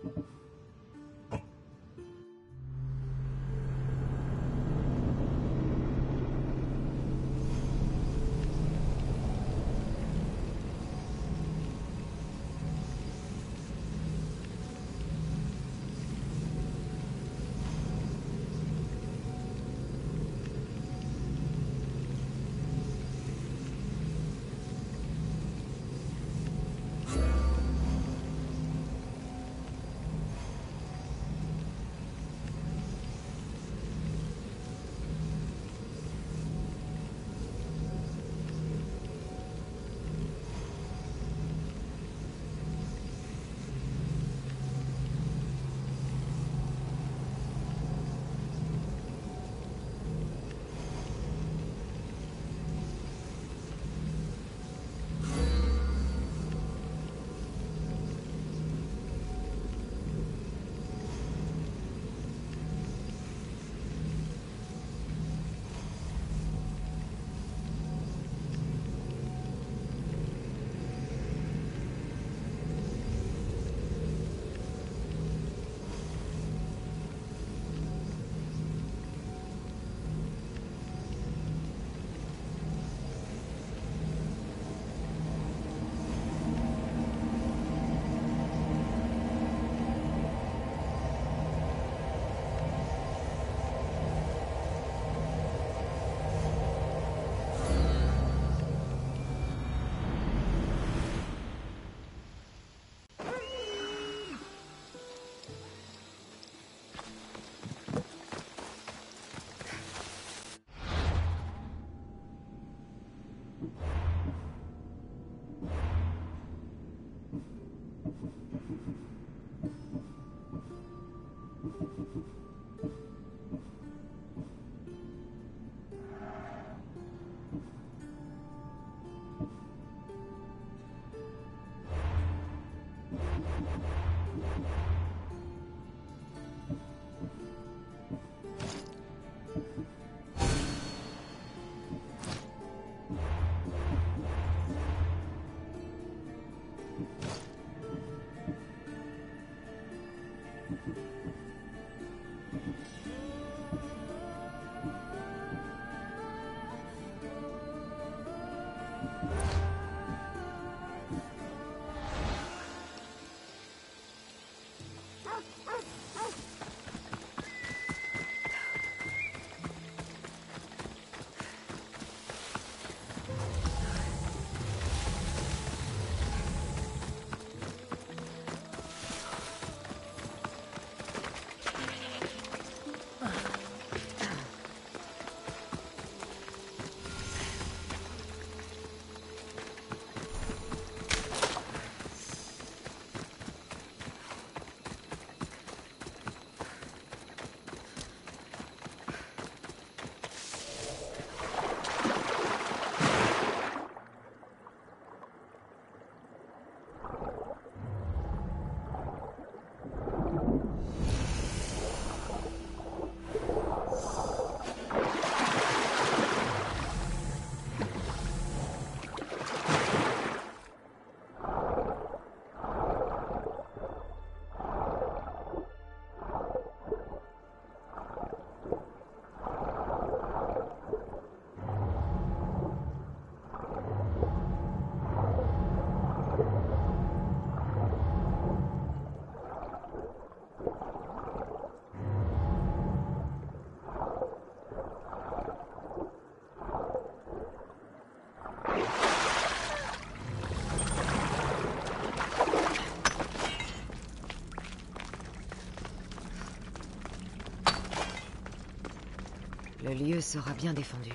Le lieu sera bien défendu.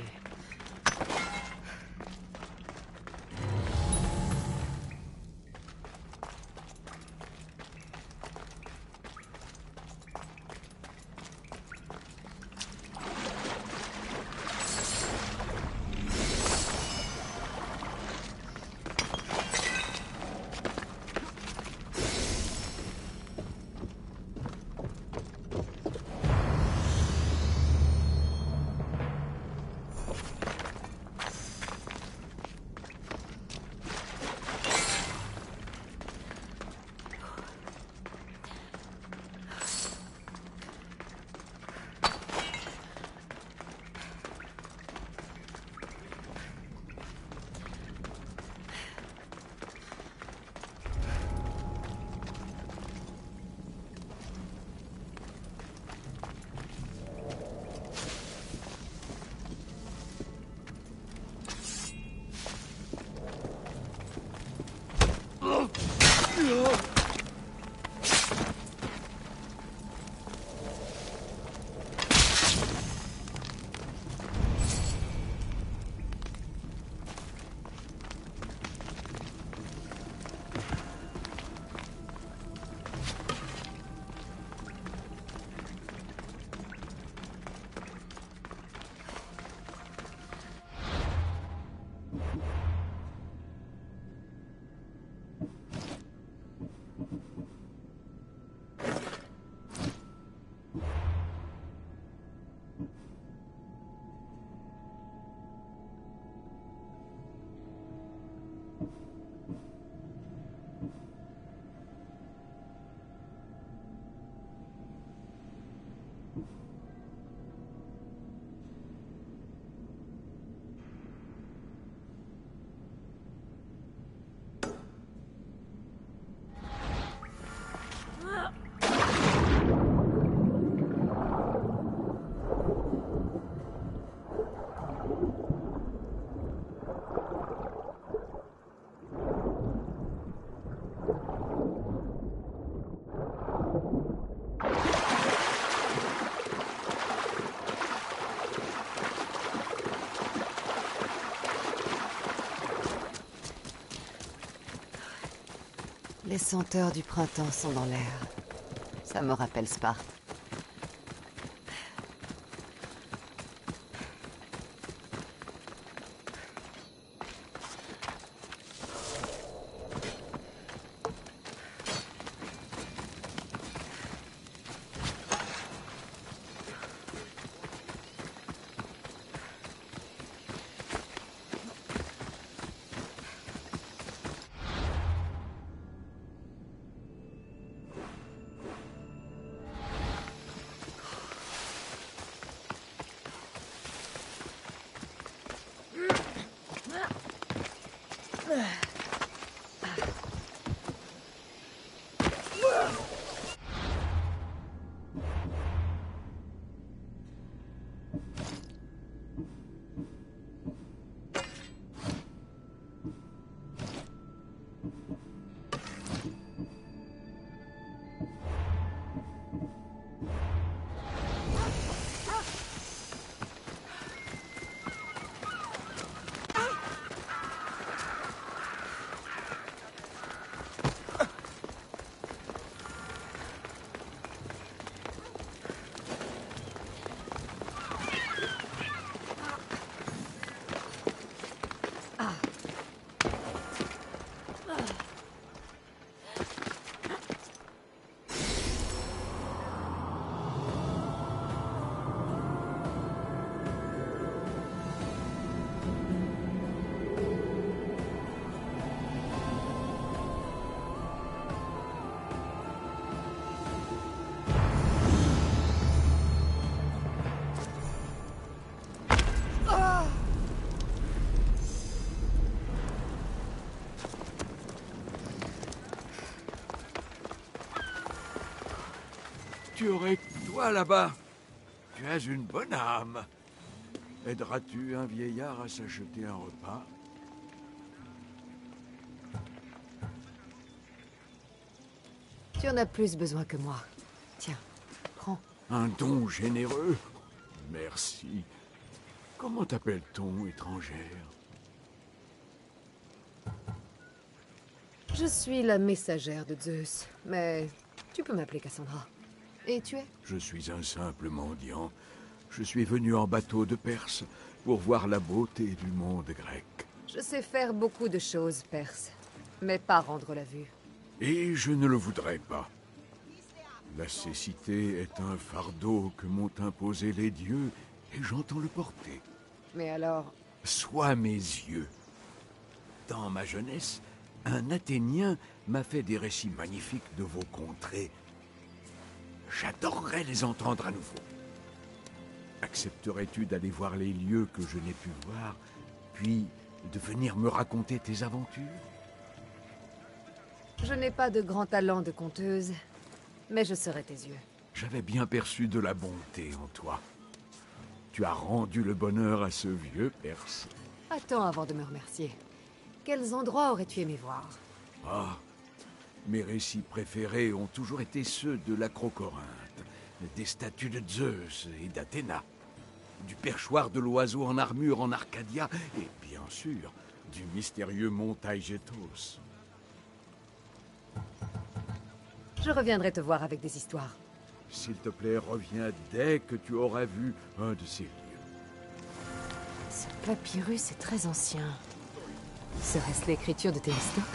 Les senteurs du printemps sont dans l'air. Ça me rappelle Sparte. Tu aurais toi là-bas. Tu as une bonne âme. Aideras-tu un vieillard à s'acheter un repas? Tu en as plus besoin que moi. Tiens, prends. Un don généreux? Merci. Comment t'appelle-t-on, étrangère? Je suis la messagère de Zeus, mais tu peux m'appeler Cassandra. Et tu es? Je suis un simple mendiant. Je suis venu en bateau de Perse pour voir la beauté du monde grec. Je sais faire beaucoup de choses, Perse, mais pas rendre la vue. Et je ne le voudrais pas. La cécité est un fardeau que m'ont imposé les dieux, et j'entends le porter. Mais alors... Sois mes yeux. Dans ma jeunesse, un Athénien m'a fait des récits magnifiques de vos contrées. J'adorerais les entendre à nouveau. Accepterais-tu d'aller voir les lieux que je n'ai pu voir, puis de venir me raconter tes aventures? Je n'ai pas de grand talent de conteuse, mais je serai tes yeux. J'avais bien perçu de la bonté en toi. Tu as rendu le bonheur à ce vieux Perse. Attends avant de me remercier. Quels endroits aurais-tu aimé voir? Ah, mes récits préférés ont toujours été ceux de l'Acrocorinthe, des statues de Zeus et d'Athéna, du perchoir de l'oiseau en armure en Arcadia, et bien sûr, du mystérieux mont Taygetos. Je reviendrai te voir avec des histoires. S'il te plaît, reviens dès que tu auras vu un de ces lieux. Ce papyrus est très ancien. Serait-ce l'écriture de Thémistocle?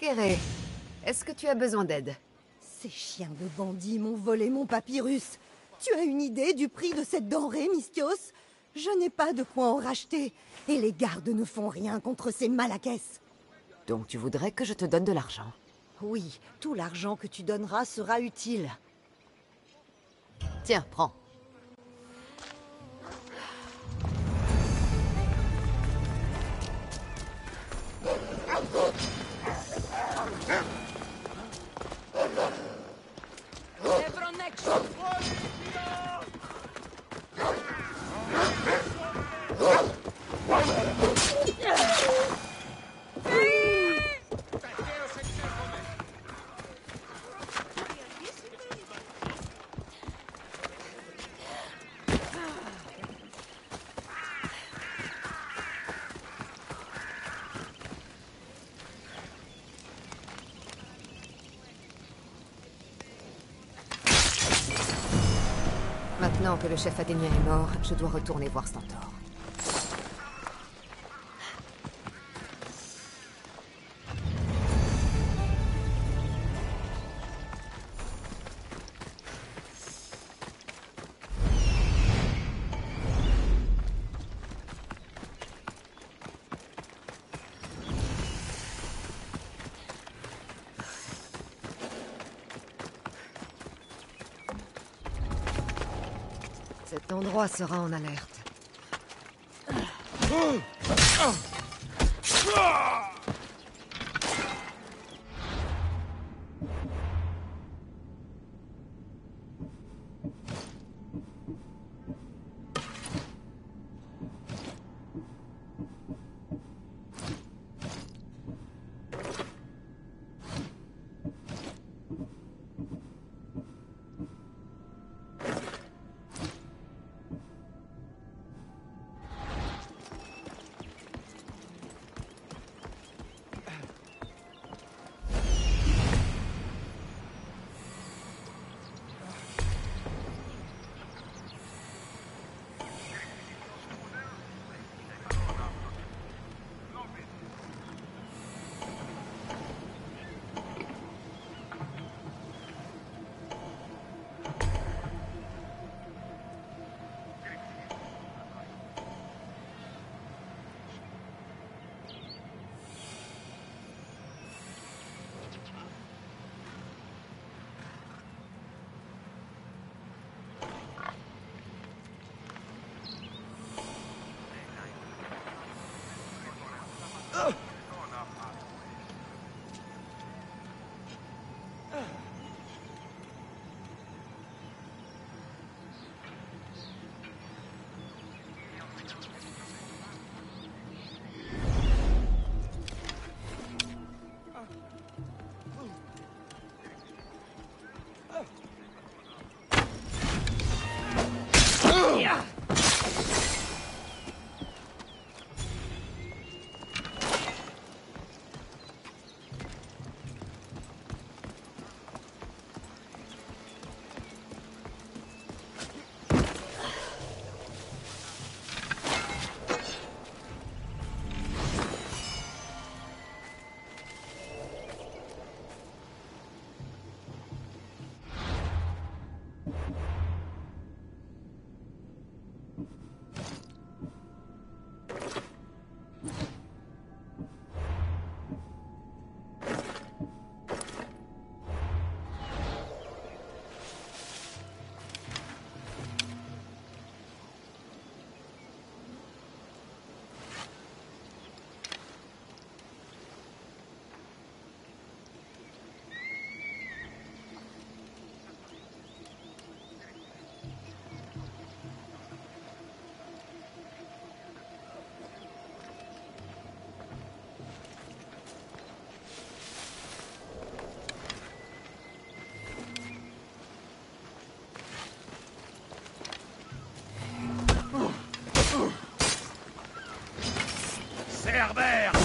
Kéré, est-ce que tu as besoin d'aide? Ces chiens de bandits m'ont volé mon papyrus. Tu as une idée du prix de cette denrée, Mystios? Je n'ai pas de quoi en racheter, et les gardes ne font rien contre ces malaquesses. Donc tu voudrais que je te donne de l'argent? Oui, tout l'argent que tu donneras sera utile. Tiens, prends. Maintenant que le chef athénien est mort, je dois retourner voir Stentor. Cet endroit sera en alerte. Herbert!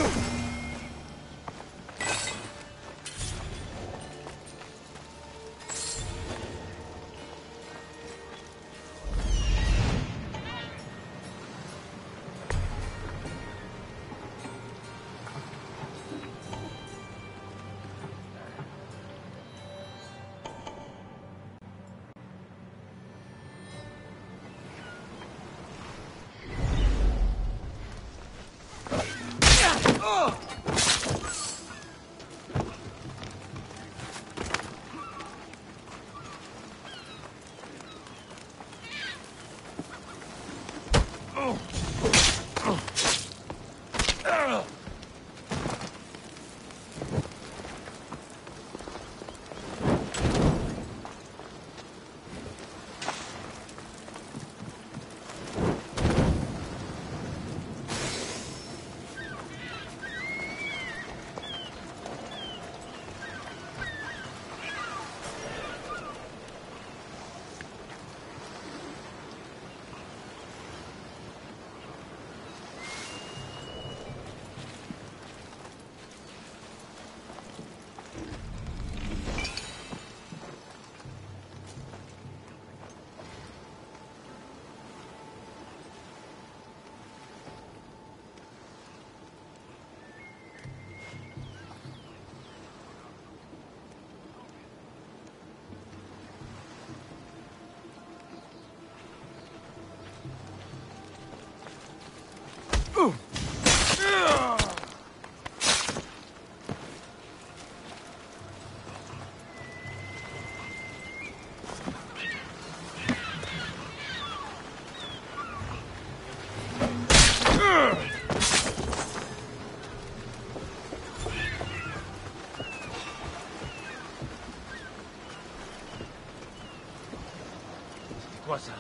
Quoi ça?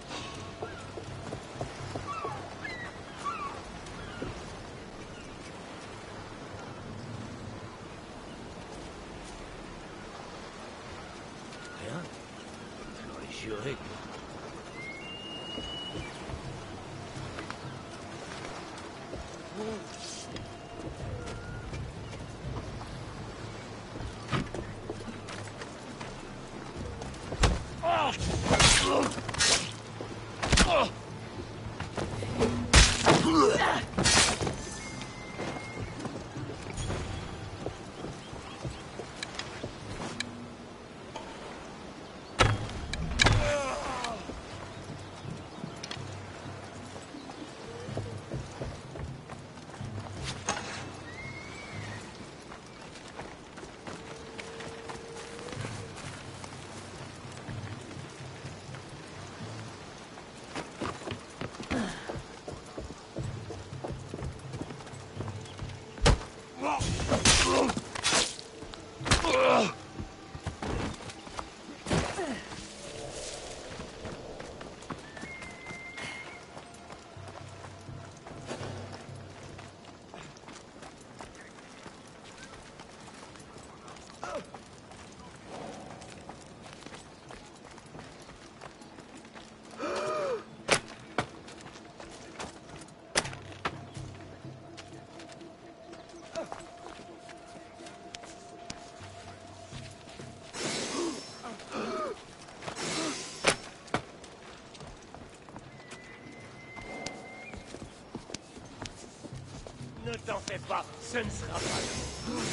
Rien? J'aurais juré que... Ne t'en fais pas, ce ne sera pas long.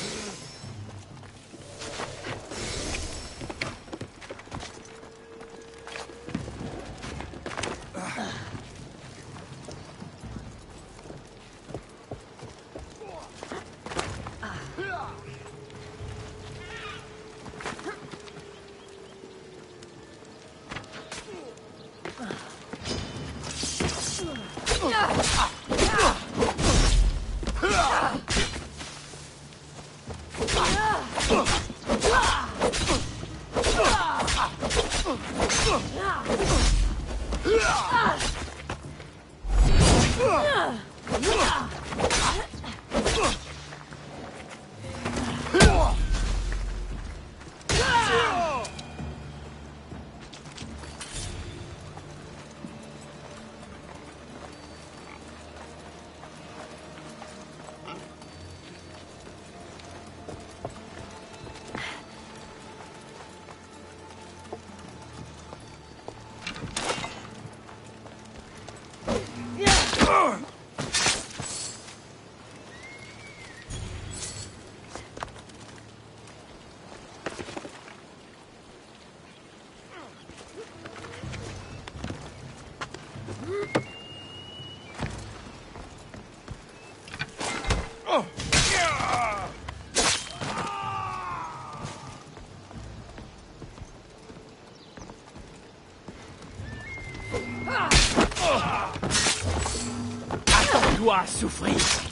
souffrir.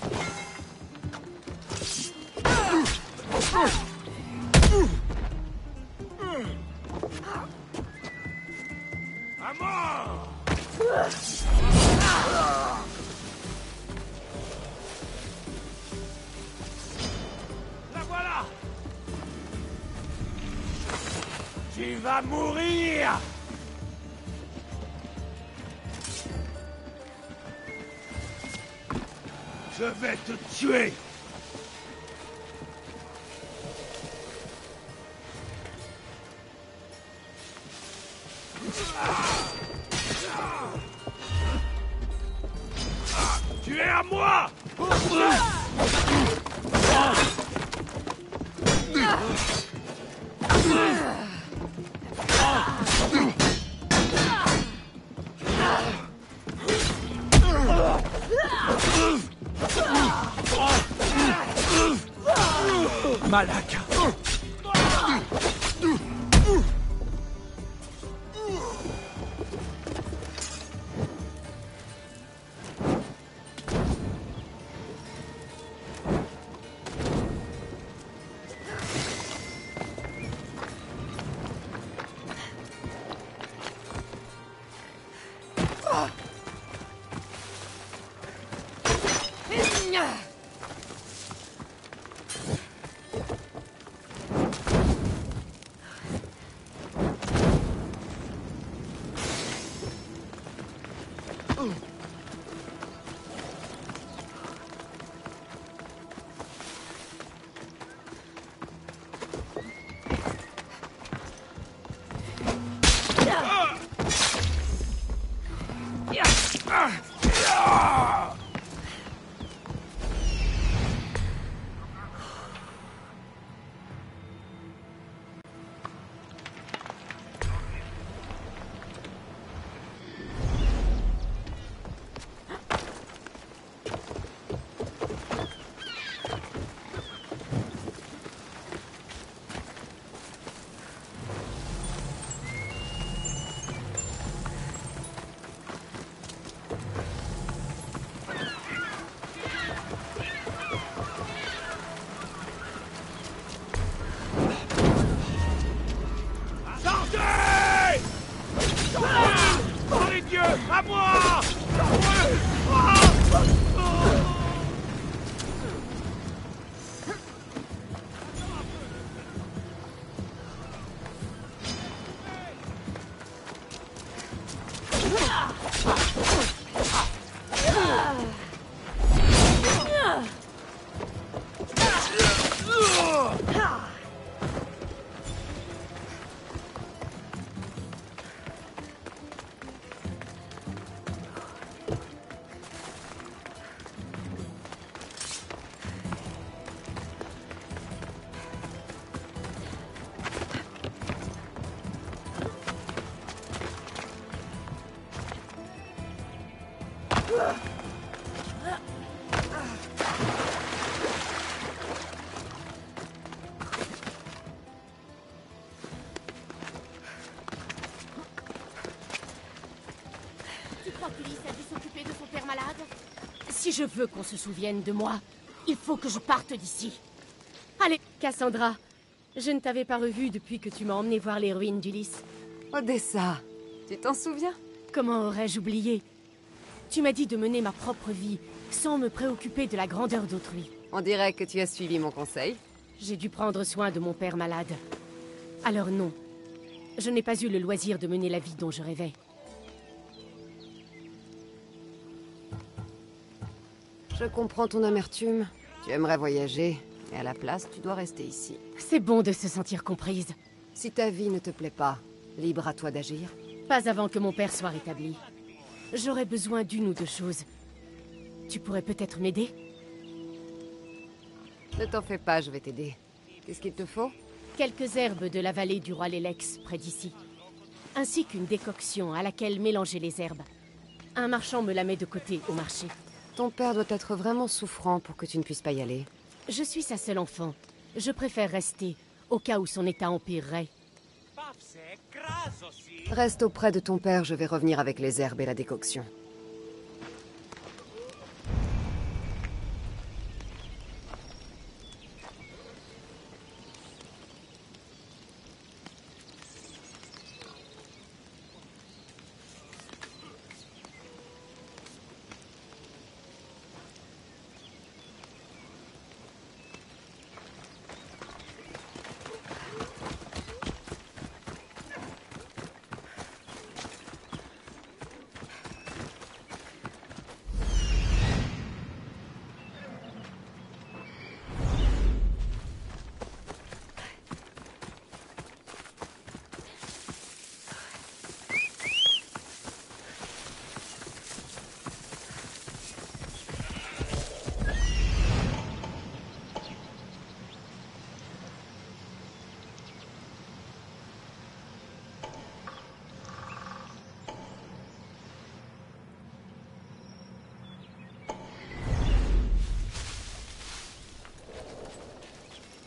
À mort! La voilà! Tu vas mourir! Je vais te tuer! Tu es à moi! Malak. Sortez! Oh les dieux! À moi! Tu crois qu'Ulysse a dû s'occuper de son père malade? Si je veux qu'on se souvienne de moi, il faut que je parte d'ici. Allez, Cassandra, je ne t'avais pas revue depuis que tu m'as emmené voir les ruines d'Ulysse. Odessa, tu t'en souviens? Comment aurais-je oublié? Tu m'as dit de mener ma propre vie, sans me préoccuper de la grandeur d'autrui. On dirait que tu as suivi mon conseil. J'ai dû prendre soin de mon père malade. Alors non, je n'ai pas eu le loisir de mener la vie dont je rêvais. Je comprends ton amertume. Tu aimerais voyager, et à la place, tu dois rester ici. C'est bon de se sentir comprise. Si ta vie ne te plaît pas, libre à toi d'agir. Pas avant que mon père soit rétabli. J'aurais besoin d'une ou deux choses. Tu pourrais peut-être m'aider? Ne t'en fais pas, je vais t'aider. Qu'est-ce qu'il te faut? Quelques herbes de la vallée du roi Lélex, près d'ici. Ainsi qu'une décoction à laquelle mélanger les herbes. Un marchand me la met de côté au marché. Ton père doit être vraiment souffrant pour que tu ne puisses pas y aller. Je suis sa seule enfant. Je préfère rester, au cas où son état empirerait. Reste auprès de ton père, je vais revenir avec les herbes et la décoction.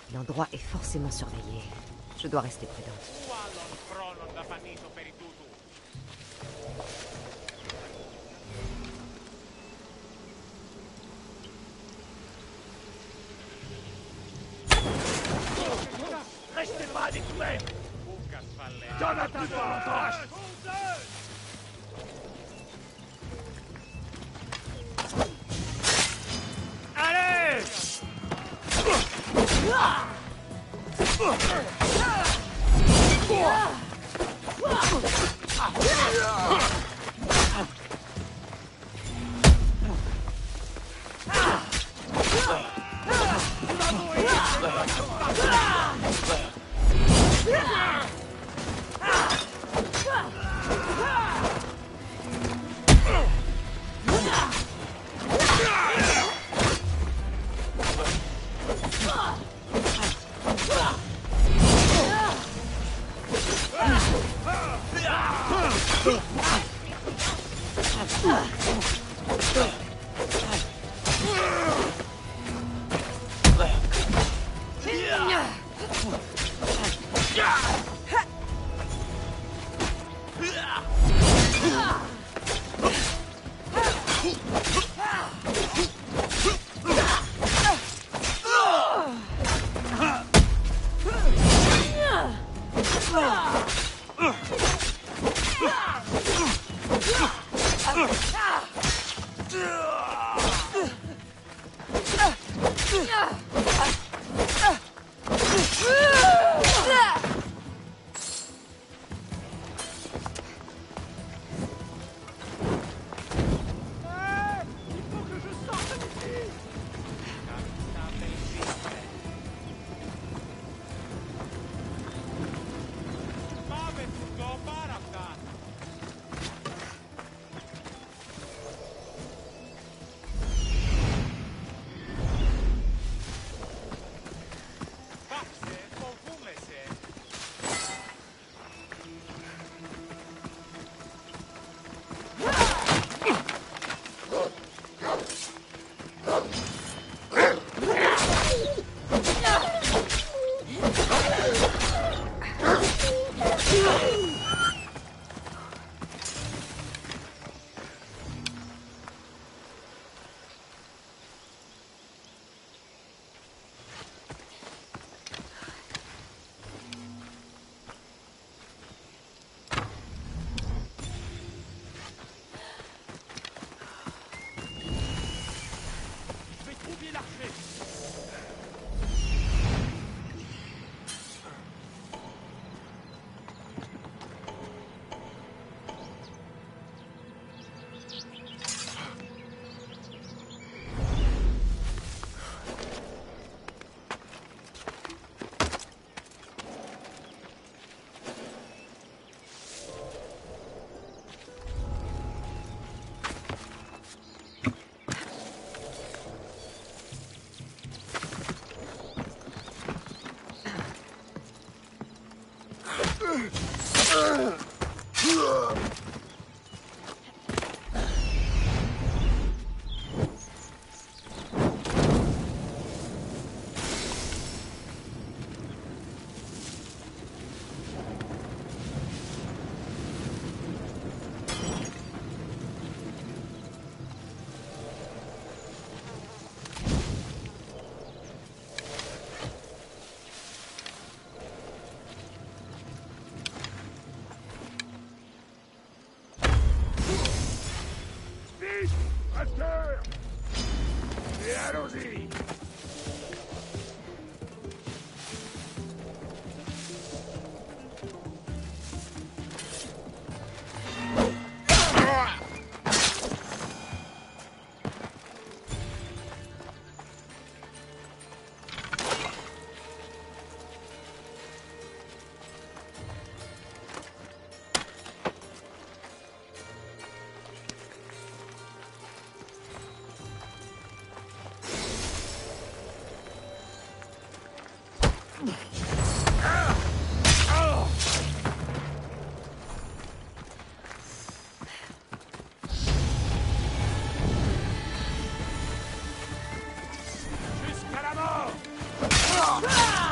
L'endroit est forcément surveillé. Je dois rester prudente. Restez pas à découvert. T'en as plus pour longtemps. Allez! Et allons-y! Jusqu'à la mort!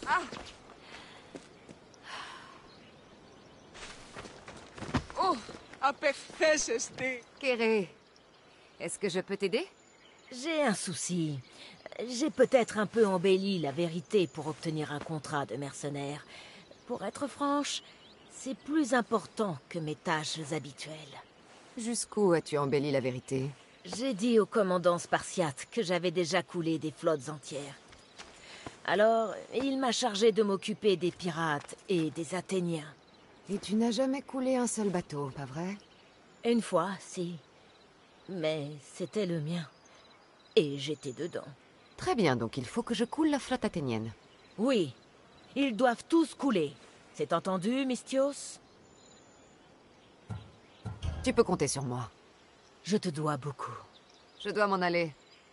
Oh, apetece este. Kéré, est-ce que je peux t'aider? J'ai un souci. J'ai peut-être un peu embelli la vérité pour obtenir un contrat de mercenaire. Pour être franche, c'est plus important que mes tâches habituelles. Jusqu'où as-tu embelli la vérité? J'ai dit au commandant spartiate que j'avais déjà coulé des flottes entières. Alors, il m'a chargé de m'occuper des pirates et des Athéniens. Et tu n'as jamais coulé un seul bateau, pas vrai? Une fois, si. Mais c'était le mien. Et j'étais dedans. Très bien, donc il faut que je coule la flotte athénienne. Oui, ils doivent tous couler. C'est entendu, Mystios? Tu peux compter sur moi. Je te dois beaucoup. Je dois m'en aller.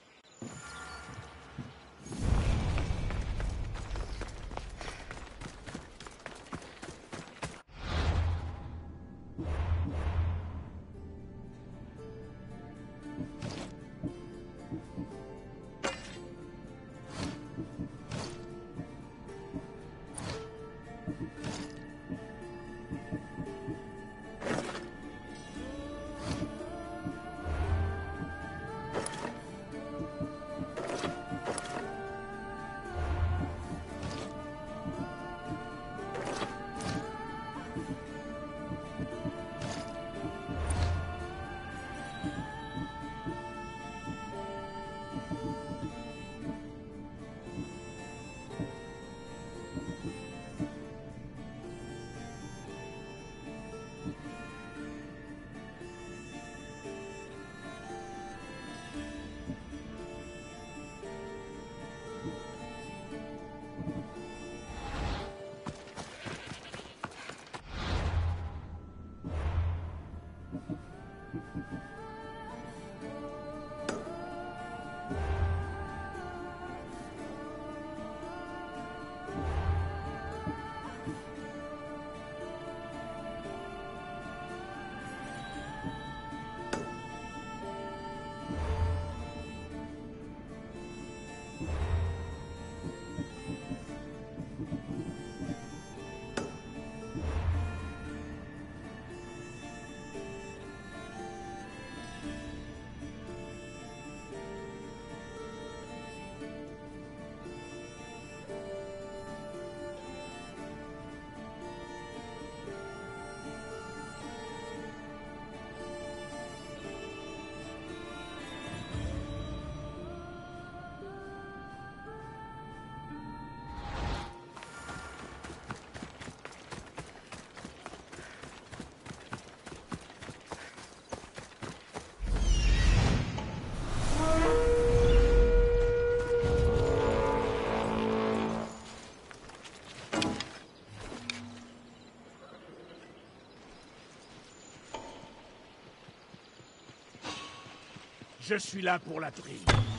Je suis là pour la trille.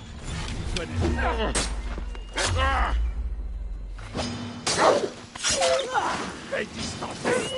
Tu connais. Fais distancer.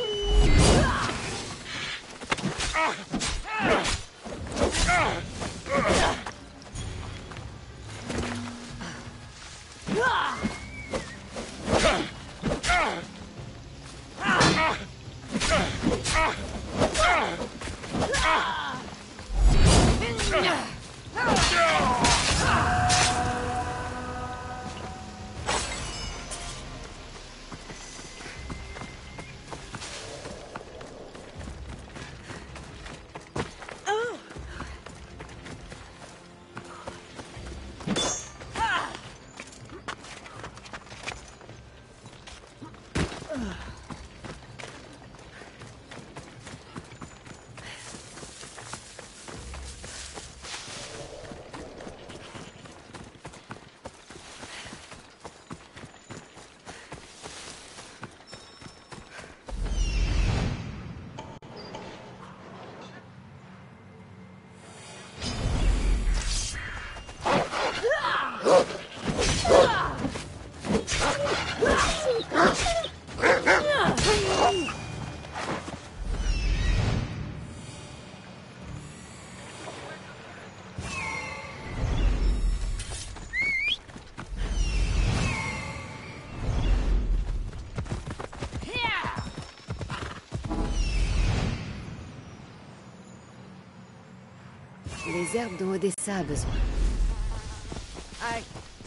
les herbes dont Odessa a besoin. Aïe.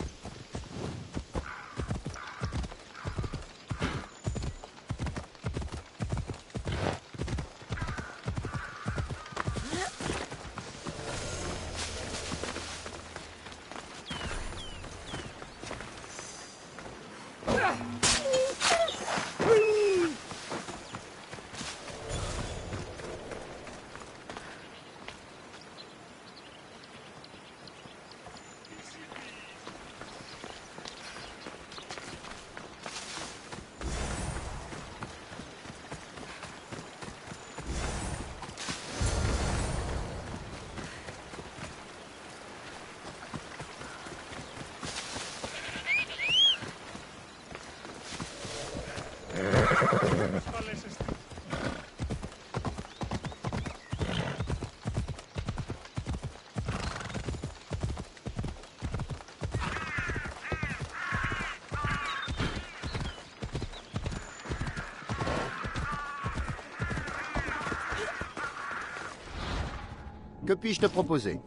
Que puis-je te proposer?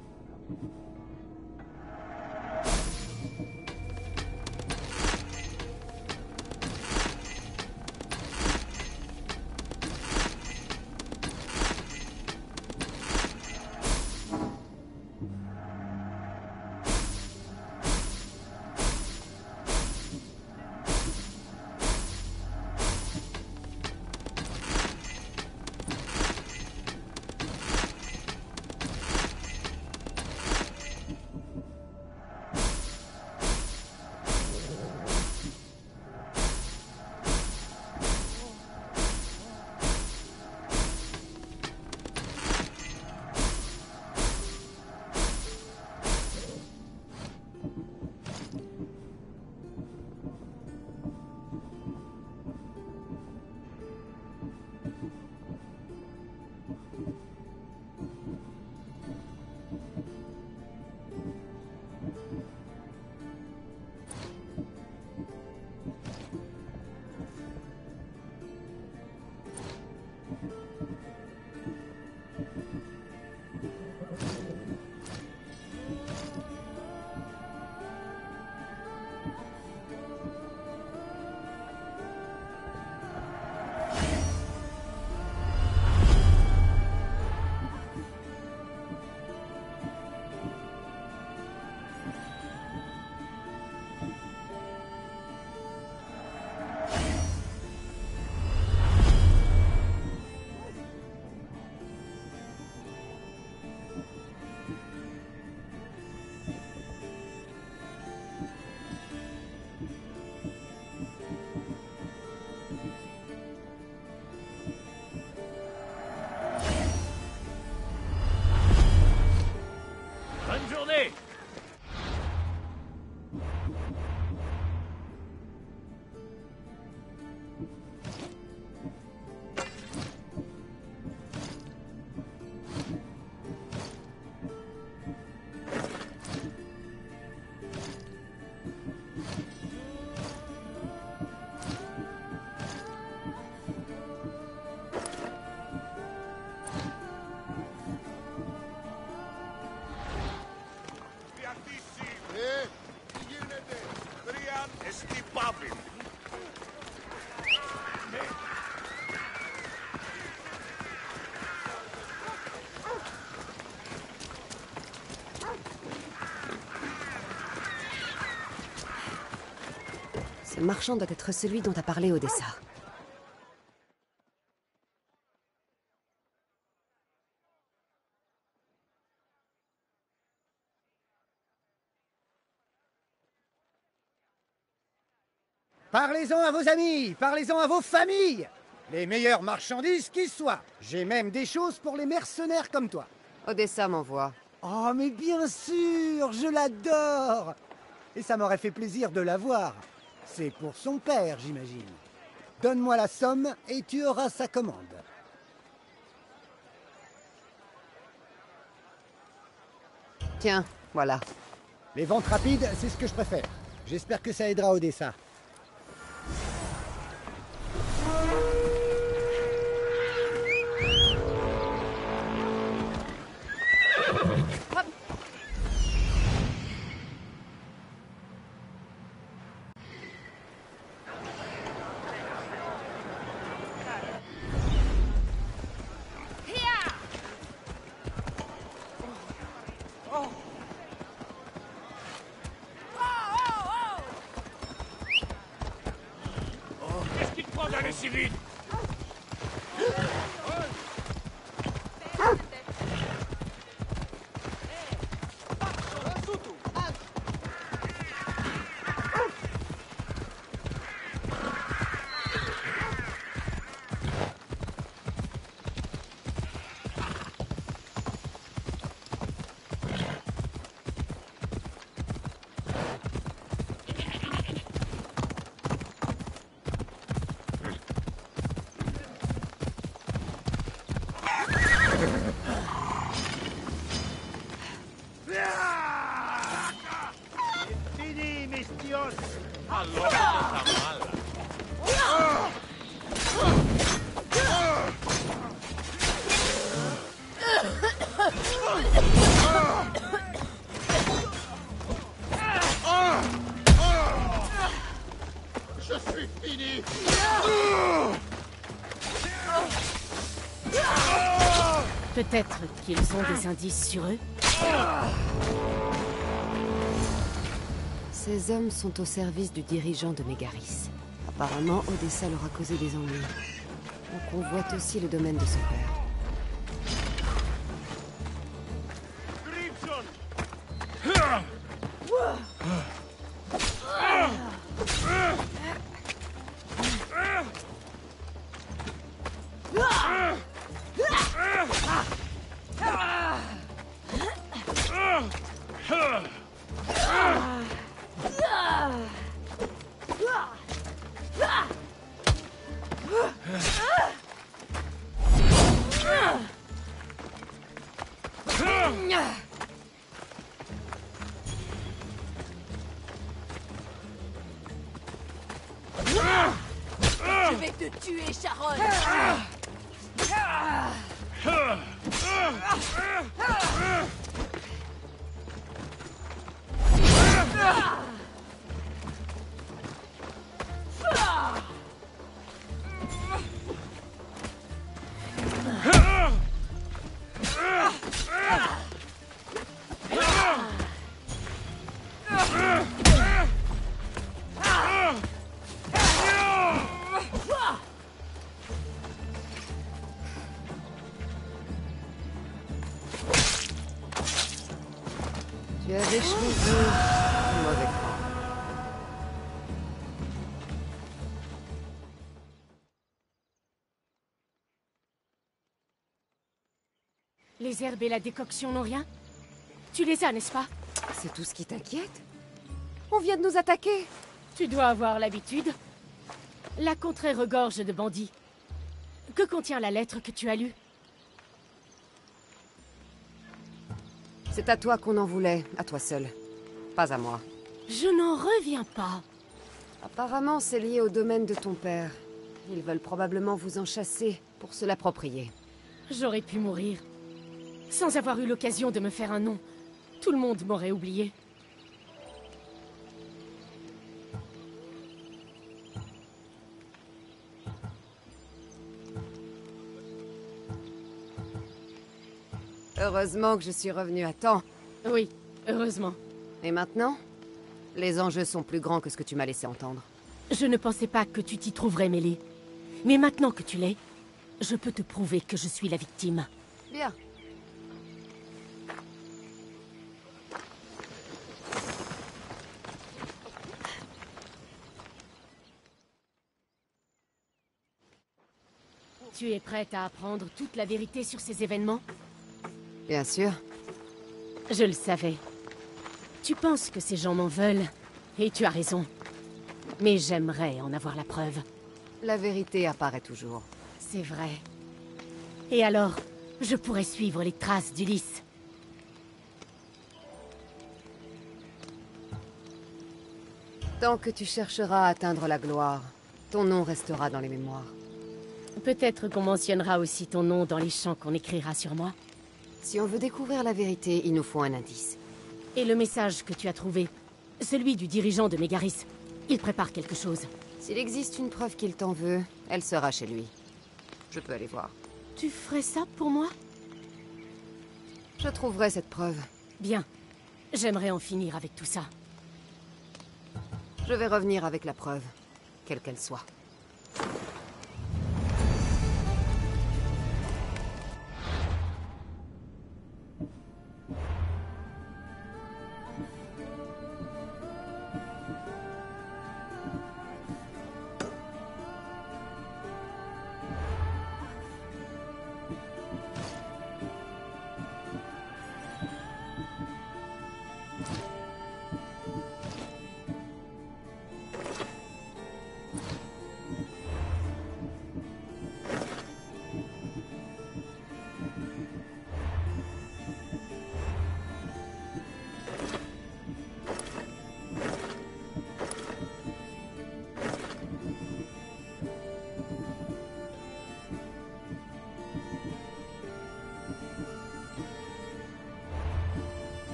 Bonne journée! Ce marchand doit être celui dont a parlé Odessa. Parlez-en à vos amis, parlez-en à vos familles. Les meilleures marchandises qui soient. J'ai même des choses pour les mercenaires comme toi. Odessa m'envoie. Oh, mais bien sûr, je l'adore. Et ça m'aurait fait plaisir de la voir. C'est pour son père, j'imagine. Donne-moi la somme et tu auras sa commande. Tiens, voilà. Les ventes rapides, c'est ce que je préfère. J'espère que ça aidera Odessa. Hop. Allez si vite! Fini, Mistios! Allora cosa mala. Je suis fini! Peut-être qu'ils ont des indices sur eux. Ces hommes sont au service du dirigeant de Mégaris. Apparemment, Odessa leur a causé des ennuis. On convoite aussi le domaine de son père. Je vais te tuer, Sharon! Tu avais choisi un mauvais camp. Les herbes et la décoction n'ont rien? Tu les as, n'est-ce pas? C'est tout ce qui t'inquiète? On vient de nous attaquer. Tu dois avoir l'habitude. La contrée regorge de bandits. Que contient la lettre que tu as lue? C'est à toi qu'on en voulait, à toi seul. Pas à moi. Je n'en reviens pas. Apparemment, c'est lié au domaine de ton père. Ils veulent probablement vous en chasser pour se l'approprier. J'aurais pu mourir. Sans avoir eu l'occasion de me faire un nom. Tout le monde m'aurait oublié. Heureusement que je suis revenue à temps. Oui, heureusement. Et maintenant? Les enjeux sont plus grands que ce que tu m'as laissé entendre. Je ne pensais pas que tu t'y trouverais mêlé. Mais maintenant que tu l'es, je peux te prouver que je suis la victime. Bien. Tu es prête à apprendre toute la vérité sur ces événements? Bien sûr. Je le savais. Tu penses que ces gens m'en veulent, et tu as raison. Mais j'aimerais en avoir la preuve. La vérité apparaît toujours. C'est vrai. Et alors, je pourrais suivre les traces d'Ulysse. Tant que tu chercheras à atteindre la gloire, ton nom restera dans les mémoires. Peut-être qu'on mentionnera aussi ton nom dans les chants qu'on écrira sur moi. Si on veut découvrir la vérité, il nous faut un indice. Et le message que tu as trouvé, celui du dirigeant de Mégaris, il prépare quelque chose. S'il existe une preuve qu'il t'en veut, elle sera chez lui. Je peux aller voir. Tu ferais ça pour moi? Je trouverai cette preuve. Bien. J'aimerais en finir avec tout ça. Je vais revenir avec la preuve, quelle qu'elle soit.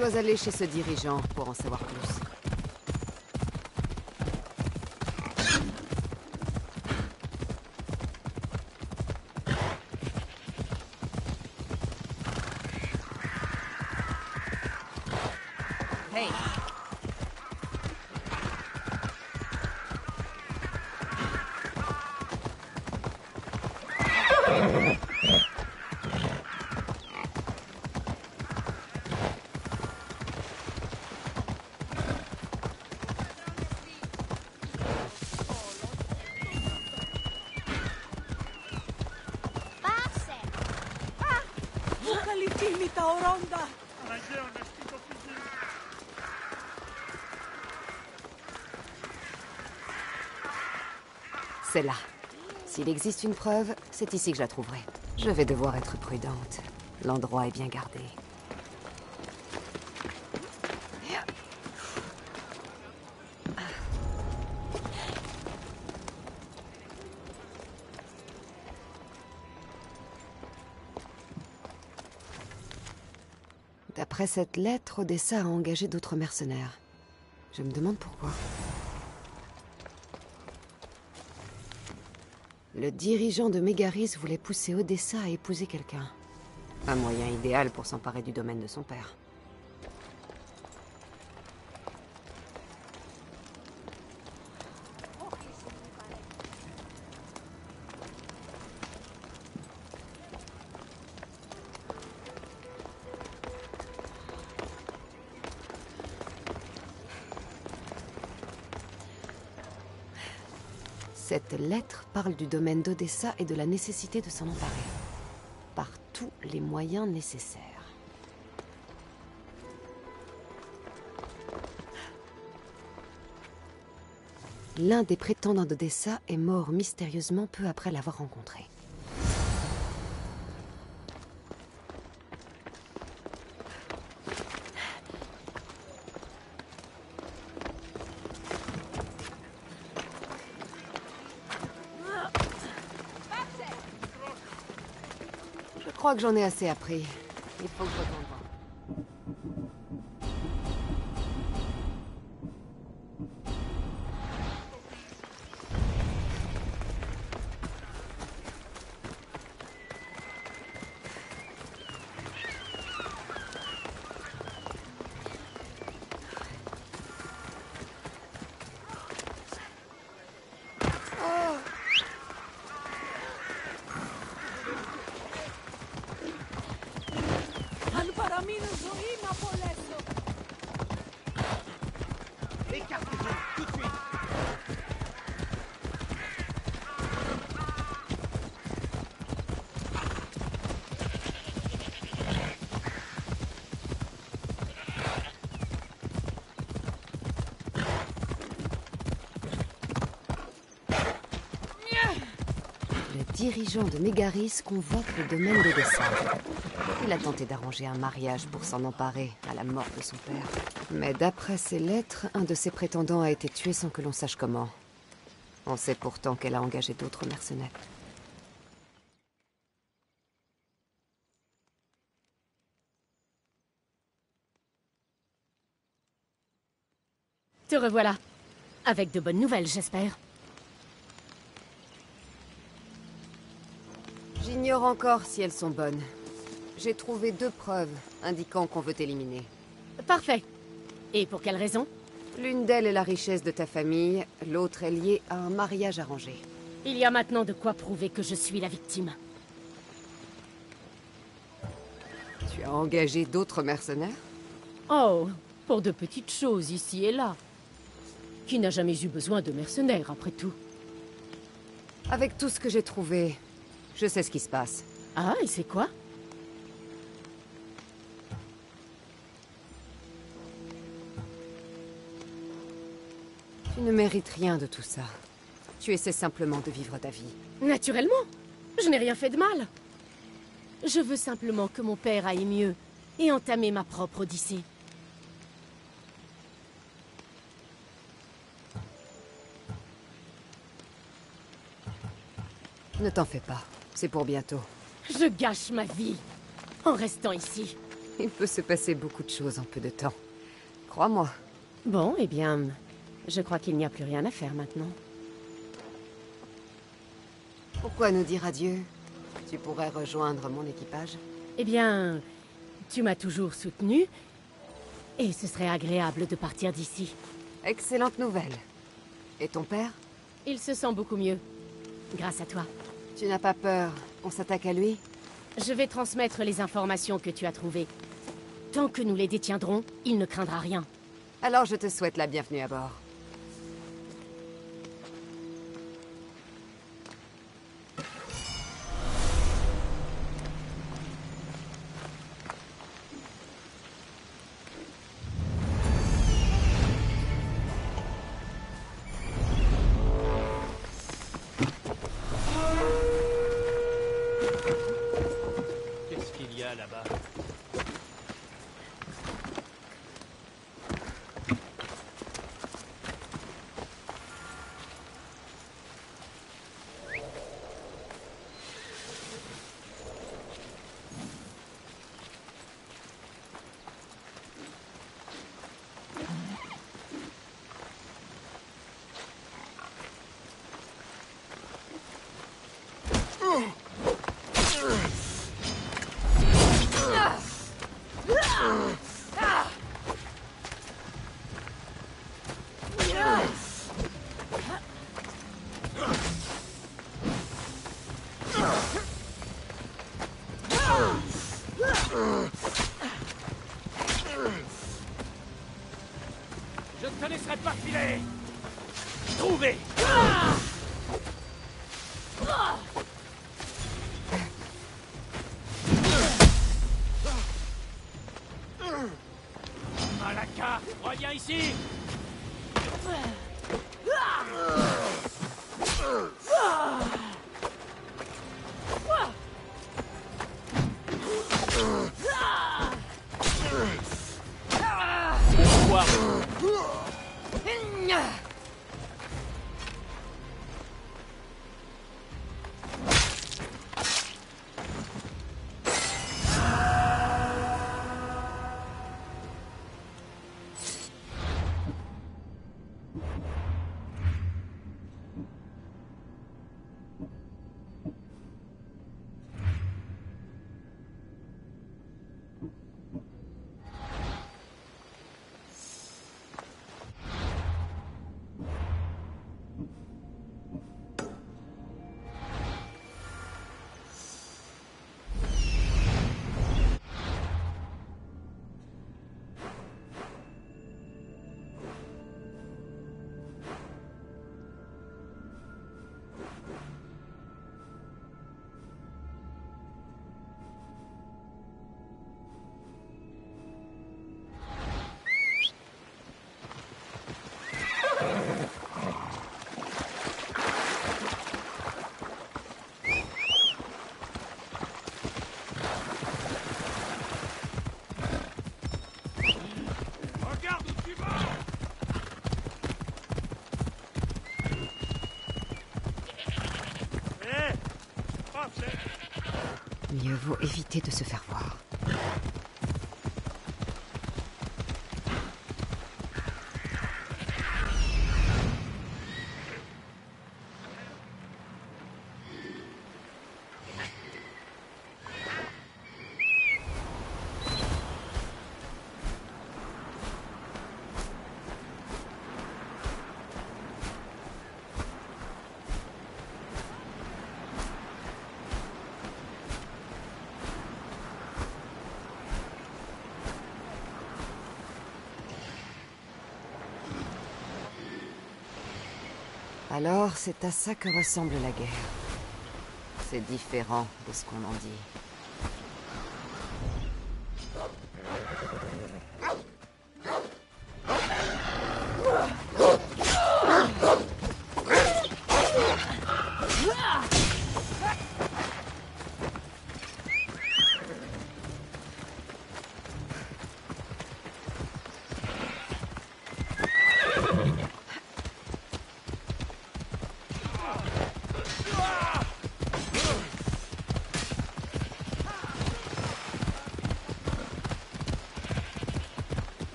dois aller chez ce dirigeant pour en savoir plus. Hey. C'est là. S'il existe une preuve, c'est ici que je la trouverai. Je vais devoir être prudente. L'endroit est bien gardé. D'après cette lettre, Odessa a engagé d'autres mercenaires. Je me demande pourquoi. Le dirigeant de Mégaris voulait pousser Odessa à épouser quelqu'un. Un moyen idéal pour s'emparer du domaine de son père. Cette lettre parle du domaine d'Odessa et de la nécessité de s'en emparer. Par tous les moyens nécessaires. L'un des prétendants d'Odessa est mort mystérieusement peu après l'avoir rencontré. Je crois que j'en ai assez appris. Il faut que je retourne voir. Écartez-vous, tout de suite. Le dirigeant de Mégaris convoque le domaine d'Odessa. Il a tenté d'arranger un mariage pour s'en emparer à la mort de son père. Mais d'après ses lettres, un de ses prétendants a été tué sans que l'on sache comment. On sait pourtant qu'elle a engagé d'autres mercenaires. Te revoilà. Avec de bonnes nouvelles, j'espère. J'ignore encore si elles sont bonnes. J'ai trouvé 2 preuves indiquant qu'on veut t'éliminer. Parfait. Et pour quelle raison? L'une d'elles est la richesse de ta famille, l'autre est liée à un mariage arrangé. Il y a maintenant de quoi prouver que je suis la victime. Tu as engagé d'autres mercenaires? Oh, pour de petites choses ici et là. Qui n'a jamais eu besoin de mercenaires, après tout? Avec tout ce que j'ai trouvé, je sais ce qui se passe. Ah, et c'est quoi? Tu ne mérites rien de tout ça. Tu essaies simplement de vivre ta vie. Naturellement. Je n'ai rien fait de mal. Je veux simplement que mon père aille mieux et entamer ma propre odyssée. Ne t'en fais pas. C'est pour bientôt. Je gâche ma vie en restant ici. Il peut se passer beaucoup de choses en peu de temps. Crois-moi. Bon, eh bien, je crois qu'il n'y a plus rien à faire maintenant. Pourquoi nous dire adieu? Tu pourrais rejoindre mon équipage? Eh bien, tu m'as toujours soutenu, et ce serait agréable de partir d'ici. Excellente nouvelle. Et ton père? Il se sent beaucoup mieux, grâce à toi. Tu n'as pas peur qu'on s'attaque à lui? Je vais transmettre les informations que tu as trouvées. Tant que nous les détiendrons, il ne craindra rien. Alors je te souhaite la bienvenue à bord. Qu'est-ce qu'il y a là-bas? Je ne te laisserai pas filer! Trouvez! Malaka, reviens ici! Quoi? Regarde où tu vas! Hé! Mieux vaut éviter de se faire voir. Alors, c'est à ça que ressemble la guerre. C'est différent de ce qu'on en dit.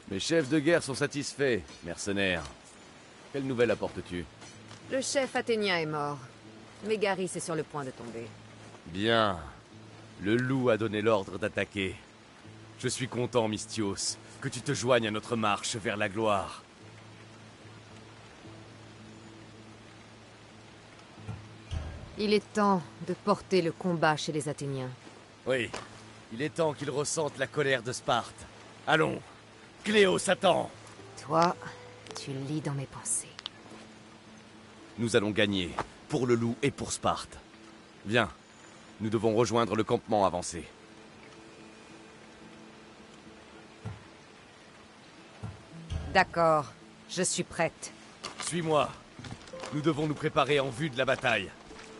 Mes chefs de guerre sont satisfaits, mercenaires. Quelle nouvelle apportes-tu? Le chef athénien est mort. Mégaris est sur le point de tomber. Bien. Le loup a donné l'ordre d'attaquer. Je suis content, Misthios, que tu te joignes à notre marche vers la gloire. Il est temps de porter le combat chez les Athéniens. Oui, il est temps qu'ils ressentent la colère de Sparte. Allons, Cléo s'attend. Toi, tu lis dans mes pensées. Nous allons gagner, pour le loup et pour Sparte. Viens, nous devons rejoindre le campement avancé. D'accord, je suis prête. Suis-moi. Nous devons nous préparer en vue de la bataille.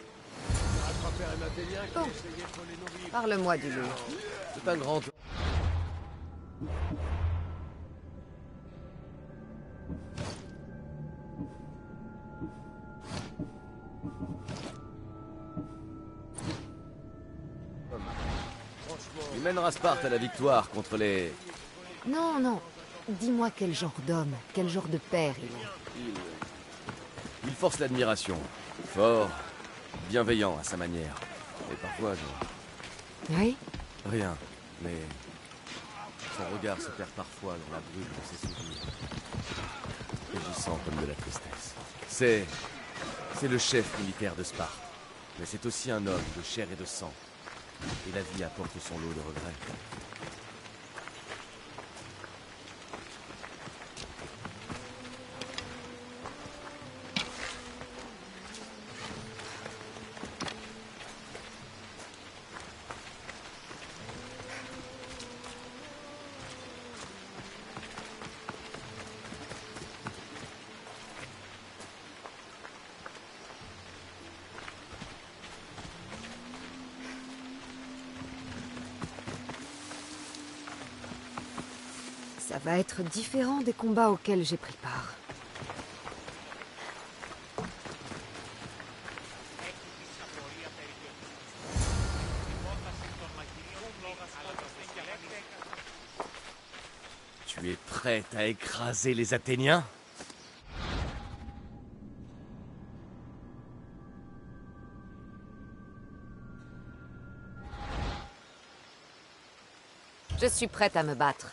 Oh. Parle-moi du loup. C'est un grand... Il mènera Sparte à la victoire contre les... Non, non. Dis-moi quel genre d'homme, quel genre de père il est. Il force l'admiration. Fort, bienveillant à sa manière. Et parfois, je... Oui? Rien, mais... Son regard se perd parfois dans la brume de ses souvenirs. Rugissant comme de la tristesse. C'est le chef militaire de Sparte. Mais c'est aussi un homme de chair et de sang. Et la vie apporte son lot de regrets. Ça va être différent des combats auxquels j'ai pris part. Tu es prête à écraser les Athéniens? Je suis prête à me battre.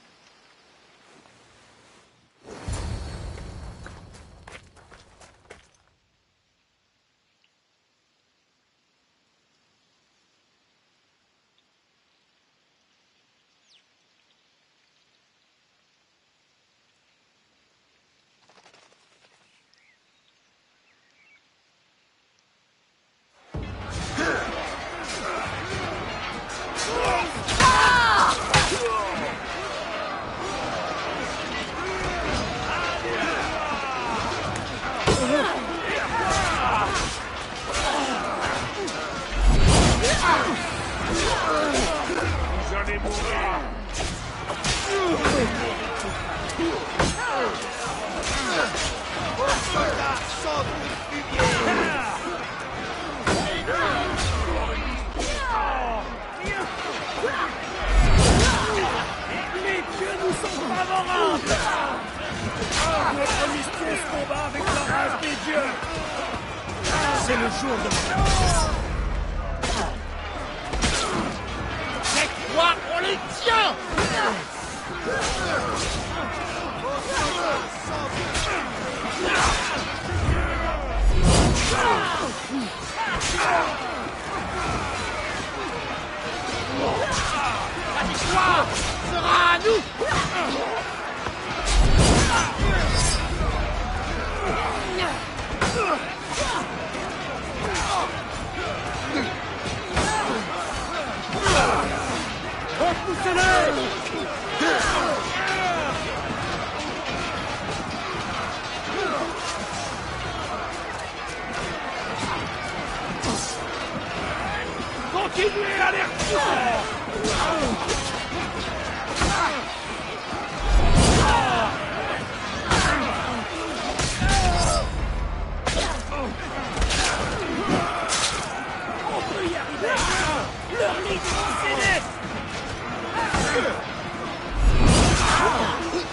Vous allez mourir. Soldats, centre fumier. Les dieux nous sont favorables. Notre Misthios combat avec la race des dieux. C'est le jour de cette fois, on les tient. La victoire sera à nous. Repoussez-les! Continuez à les repousser! On peut y arriver! Leur ligne est cédée!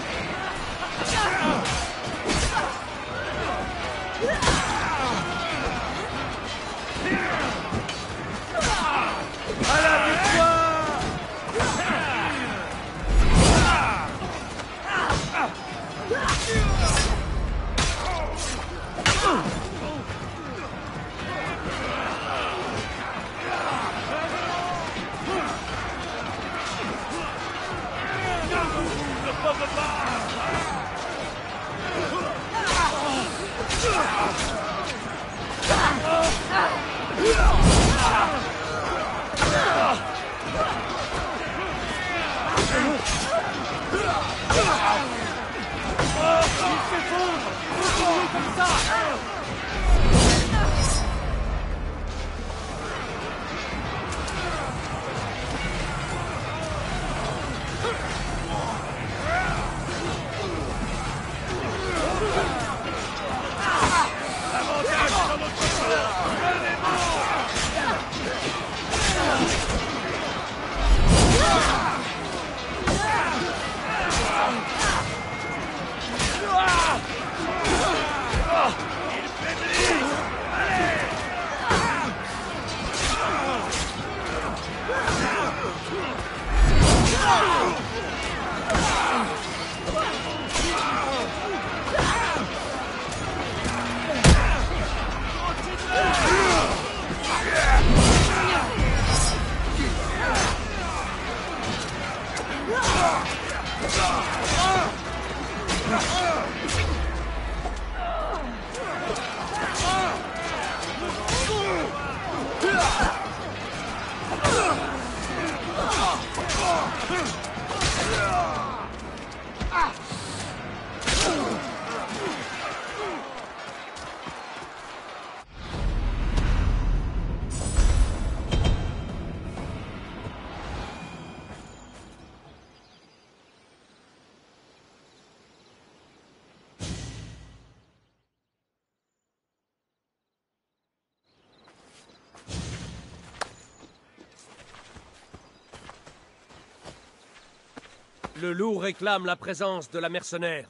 Le loup réclame la présence de la mercenaire.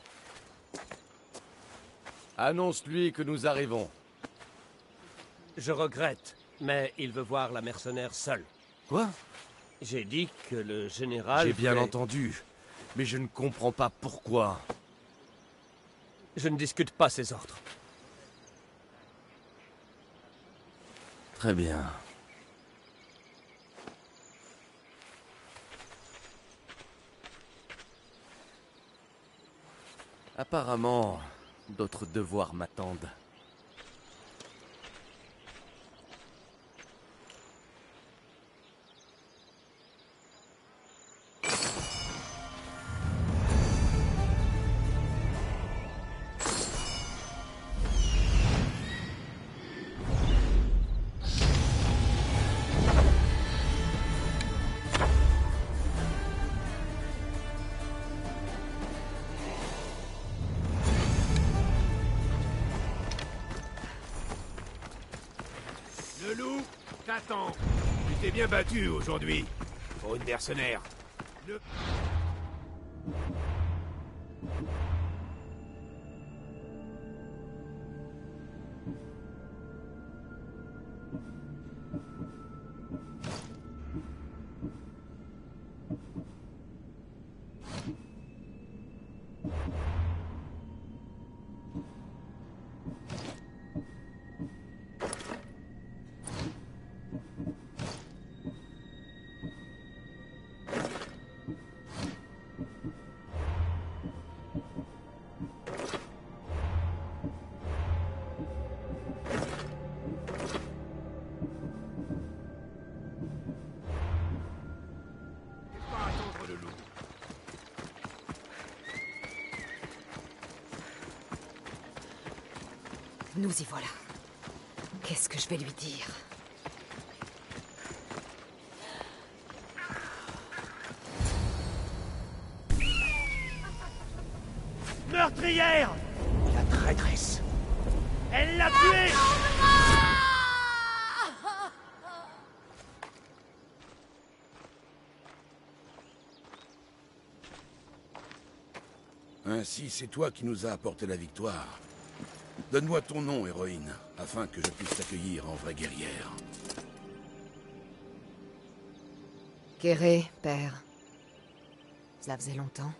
Annonce-lui que nous arrivons. Je regrette, mais il veut voir la mercenaire seule. Quoi? J'ai dit que le général... J'ai bien entendu, mais je ne comprends pas pourquoi. Je ne discute pas ses ordres. Très bien. Apparemment, d'autres devoirs m'attendent. Le loup, t'attends. Tu t'es bien battu aujourd'hui, pour une mercenaire. Nous y voilà. Qu'est-ce que je vais lui dire? Meurtrière! La traîtresse! Elle l'a tué! Ainsi, c'est toi qui nous as apporté la victoire. Donne-moi ton nom, héroïne, afin que je puisse t'accueillir en vraie guerrière. Kéré, père. Ça faisait longtemps.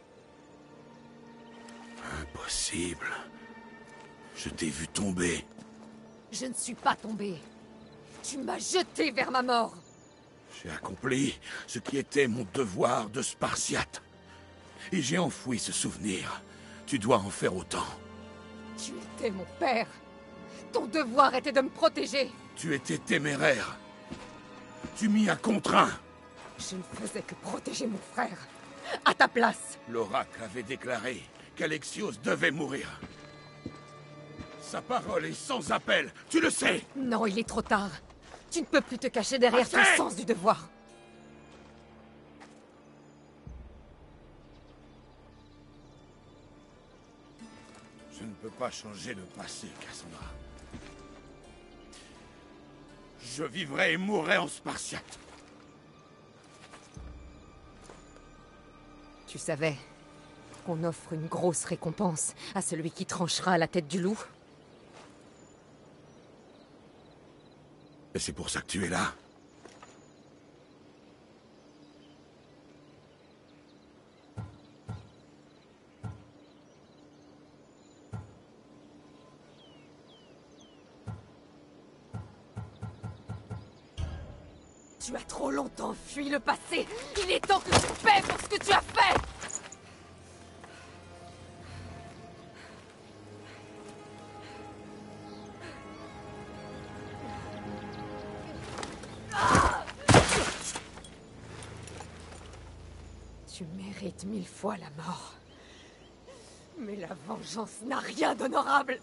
Impossible. Je t'ai vu tomber. Je ne suis pas tombée. Tu m'as jeté vers ma mort. J'ai accompli ce qui était mon devoir de Spartiate. Et j'ai enfoui ce souvenir. Tu dois en faire autant. Tu étais mon père. Ton devoir était de me protéger. Tu étais téméraire. Tu m'y as contraint. Je ne faisais que protéger mon frère. À ta place. L'oracle avait déclaré qu'Alexios devait mourir. Sa parole est sans appel, tu le sais. Non, il est trop tard. Tu ne peux plus te cacher derrière ton sens du devoir. Je ne peux pas changer le passé, Cassandra. Je vivrai et mourrai en Spartiate. Tu savais qu'on offre une grosse récompense à celui qui tranchera la tête du loup? Et c'est pour ça que tu es là? Tu as trop longtemps fui le passé. Il est temps que tu paies pour ce que tu as fait. Tu mérites 1000 fois la mort. Mais la vengeance n'a rien d'honorable.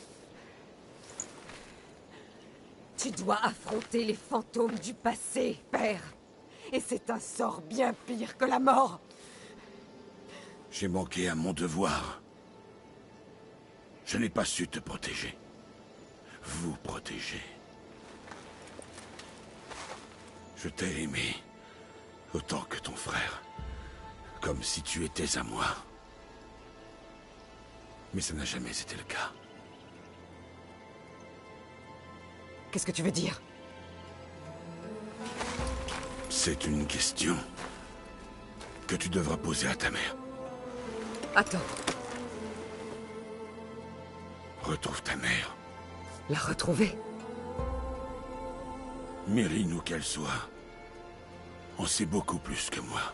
Tu dois affronter les fantômes du passé, père. Et c'est un sort bien pire que la mort. J'ai manqué à mon devoir. Je n'ai pas su te protéger. Vous protéger. Je t'ai aimé autant que ton frère. Comme si tu étais à moi. Mais ça n'a jamais été le cas. Qu'est-ce que tu veux dire? C'est une question que tu devras poser à ta mère. Attends. Retrouve ta mère. La retrouver? Myrrine où qu'elle soit, en sait beaucoup plus que moi.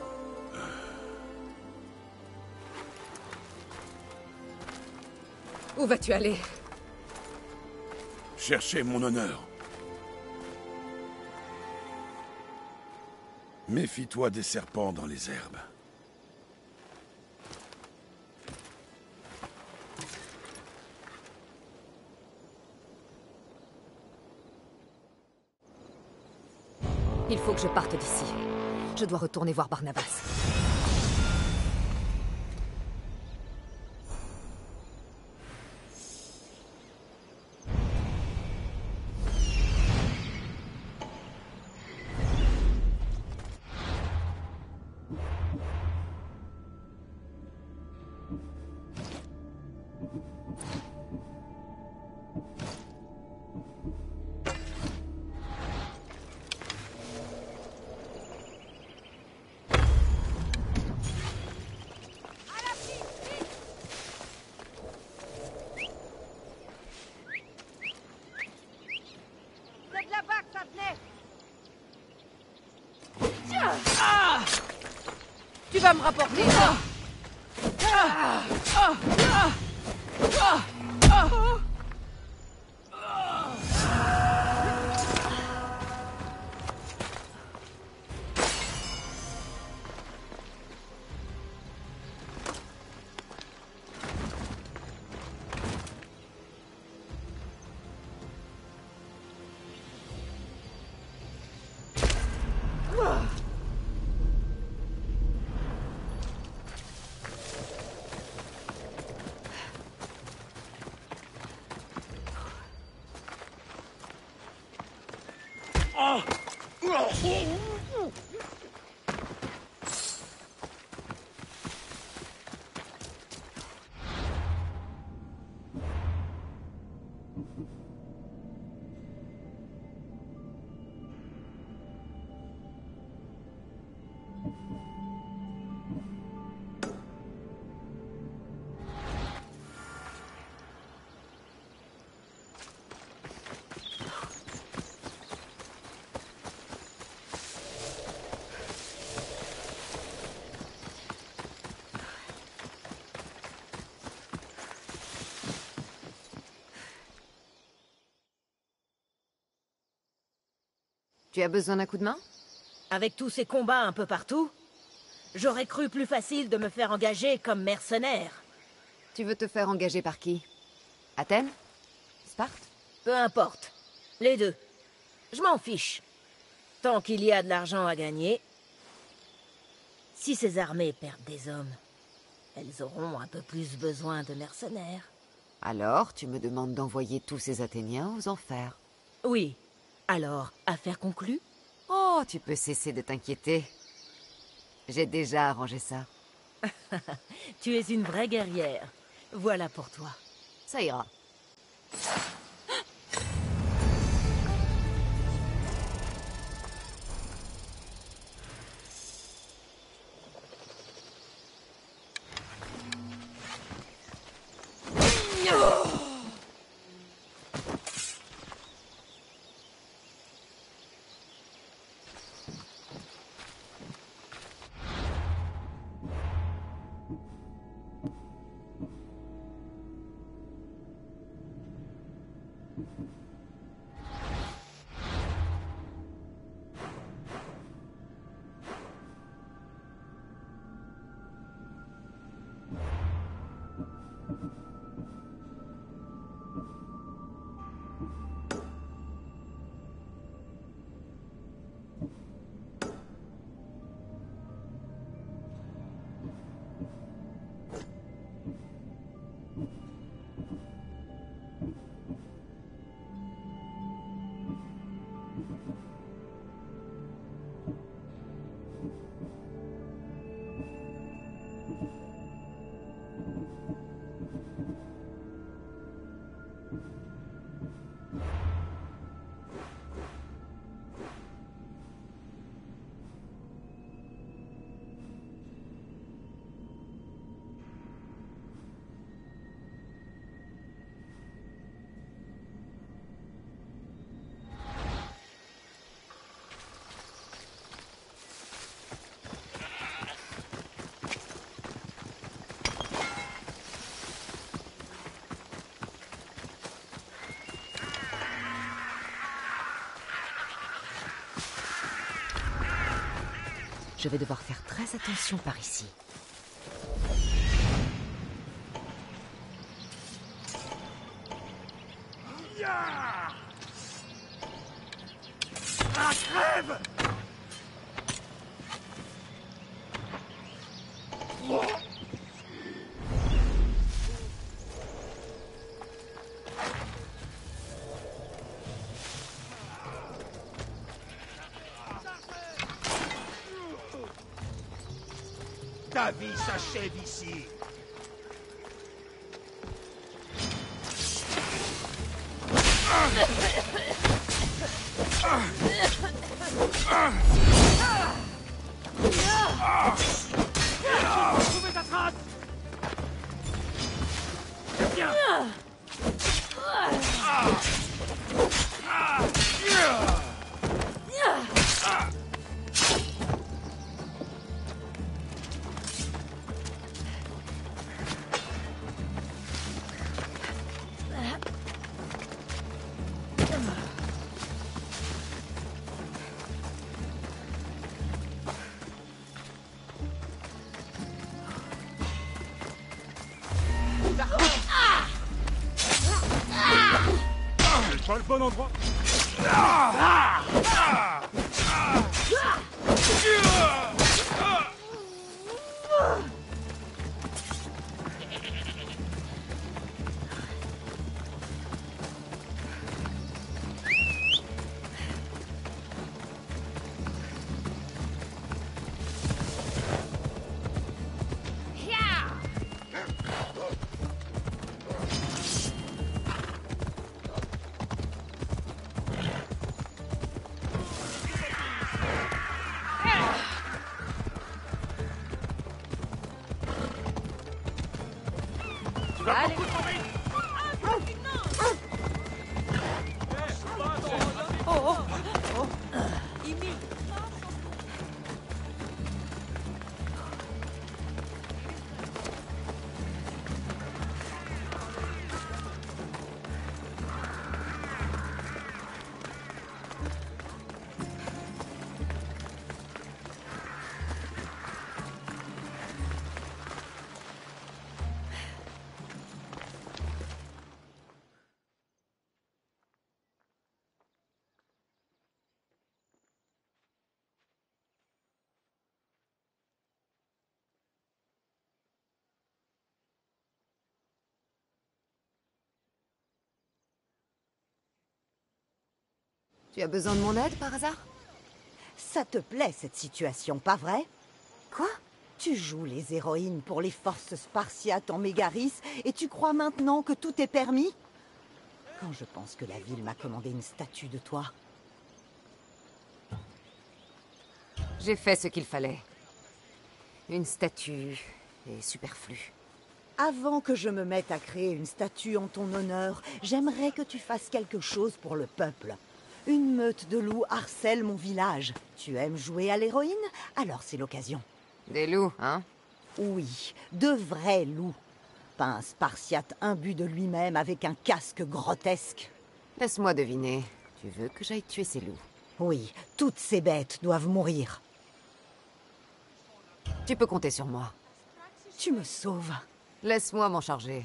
Où vas-tu aller? Chercher mon honneur. Méfie-toi des serpents dans les herbes. Il faut que je parte d'ici. Je dois retourner voir Barnabas. Tu vas me rapporter ça. Tu as besoin d'un coup de main? Avec tous ces combats un peu partout, j'aurais cru plus facile de me faire engager comme mercenaire. Tu veux te faire engager par qui? Athènes? Sparte? Peu importe. Les deux. Je m'en fiche. Tant qu'il y a de l'argent à gagner. Si ces armées perdent des hommes, elles auront un peu plus besoin de mercenaires. Alors, tu me demandes d'envoyer tous ces Athéniens aux enfers? Oui. Alors, affaire conclue? Oh, tu peux cesser de t'inquiéter. J'ai déjà arrangé ça. Tu es une vraie guerrière. Voilà pour toi. Ça ira. Je vais devoir faire très attention par ici. Ah, crève! Ta vie s'achève ici. Trouvez ta trace! Viens! C'est pas le bon endroit. Tu vas beaucoup trop vite. Tu as besoin de mon aide, par hasard? Ça te plaît, cette situation, pas vrai? Quoi? Tu joues les héroïnes pour les forces spartiates en Mégaris et tu crois maintenant que tout est permis? Quand je pense que la ville m'a commandé une statue de toi. J'ai fait ce qu'il fallait. Une statue est superflue. Avant que je me mette à créer une statue en ton honneur, j'aimerais que tu fasses quelque chose pour le peuple. Une meute de loups harcèle mon village. Tu aimes jouer à l'héroïne? Alors c'est l'occasion. Des loups, hein? Oui, de vrais loups. Pas un spartiate imbu de lui-même avec un casque grotesque. Laisse-moi deviner. Tu veux que j'aille tuer ces loups? Oui, toutes ces bêtes doivent mourir. Tu peux compter sur moi. Tu me sauves. Laisse-moi m'en charger.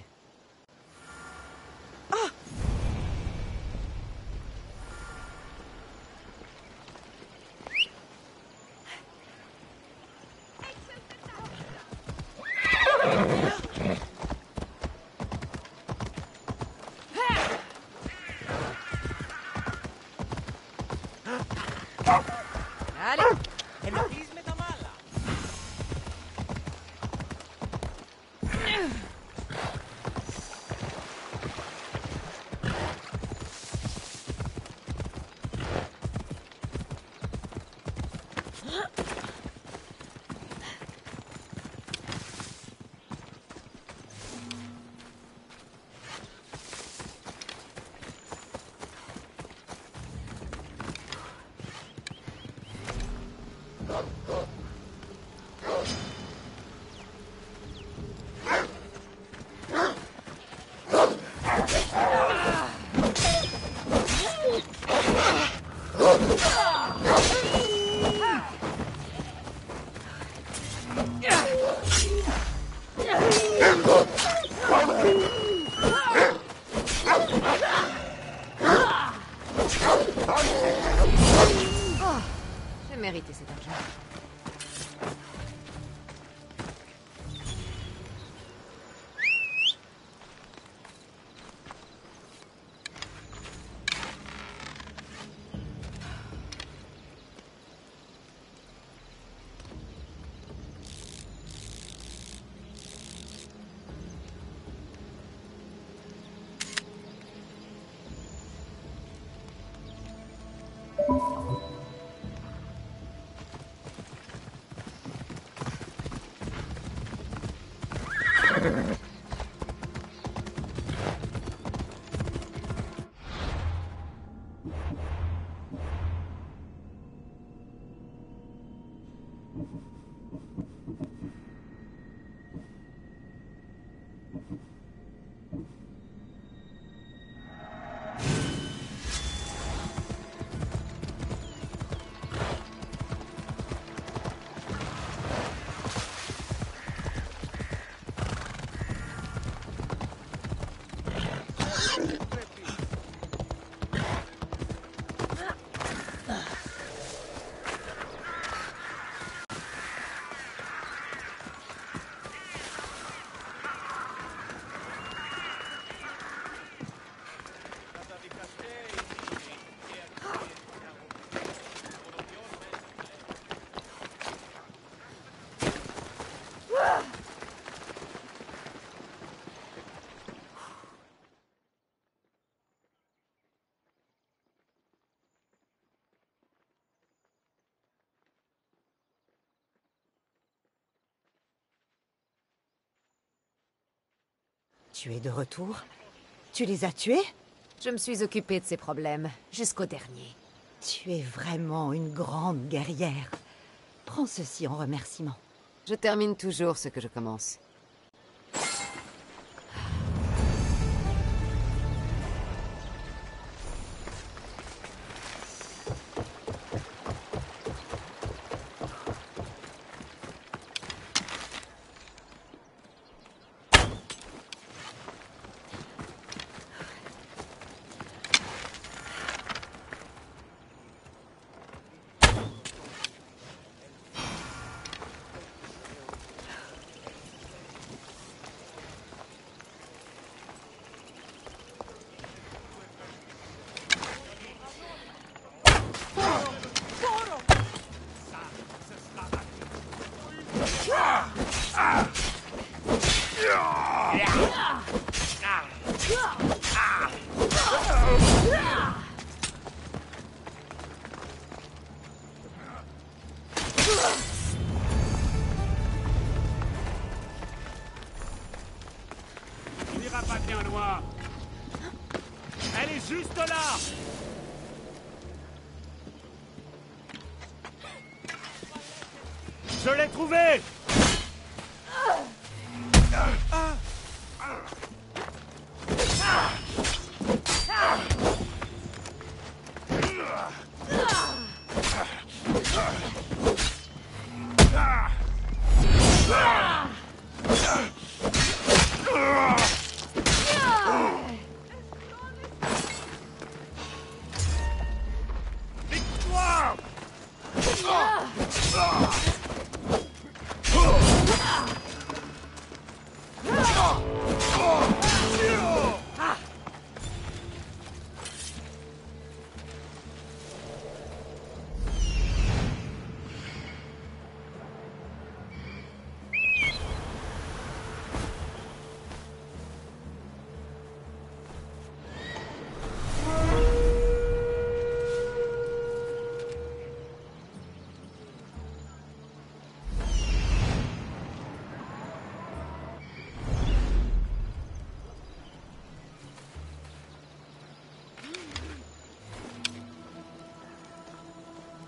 Allez, el logisme está mala. J'ai mérité cet argent. Tu es de retour? Tu les as tués? Je me suis occupée de ces problèmes, jusqu'au dernier. Tu es vraiment une grande guerrière. Prends ceci en remerciement. Je termine toujours ce que je commence. On n'ira pas bien loin. Elle est juste là. Je l'ai trouvée. Victoire!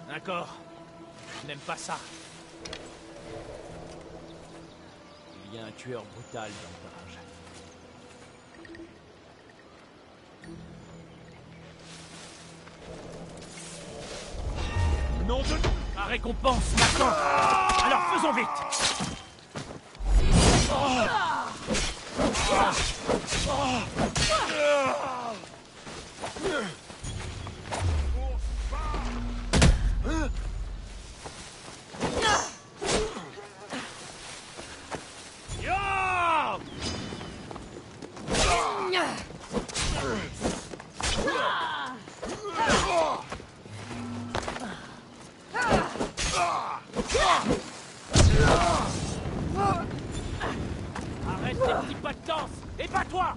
D'accord. Je n'aime pas ça. Il y a un tueur brutal dans le barrage. Nom de... La récompense m'attend. Alors faisons vite. Arrête tes petits pas de danse et bats-toi.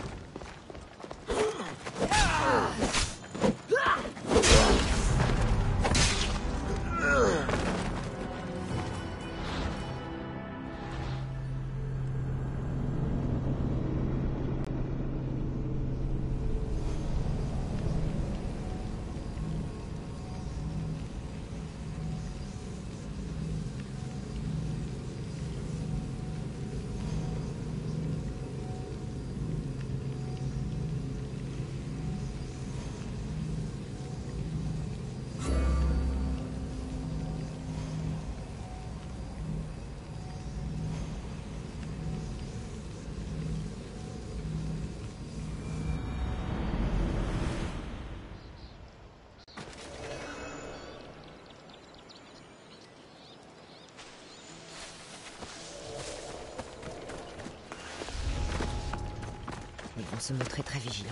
Ils vont se montrer très vigilants.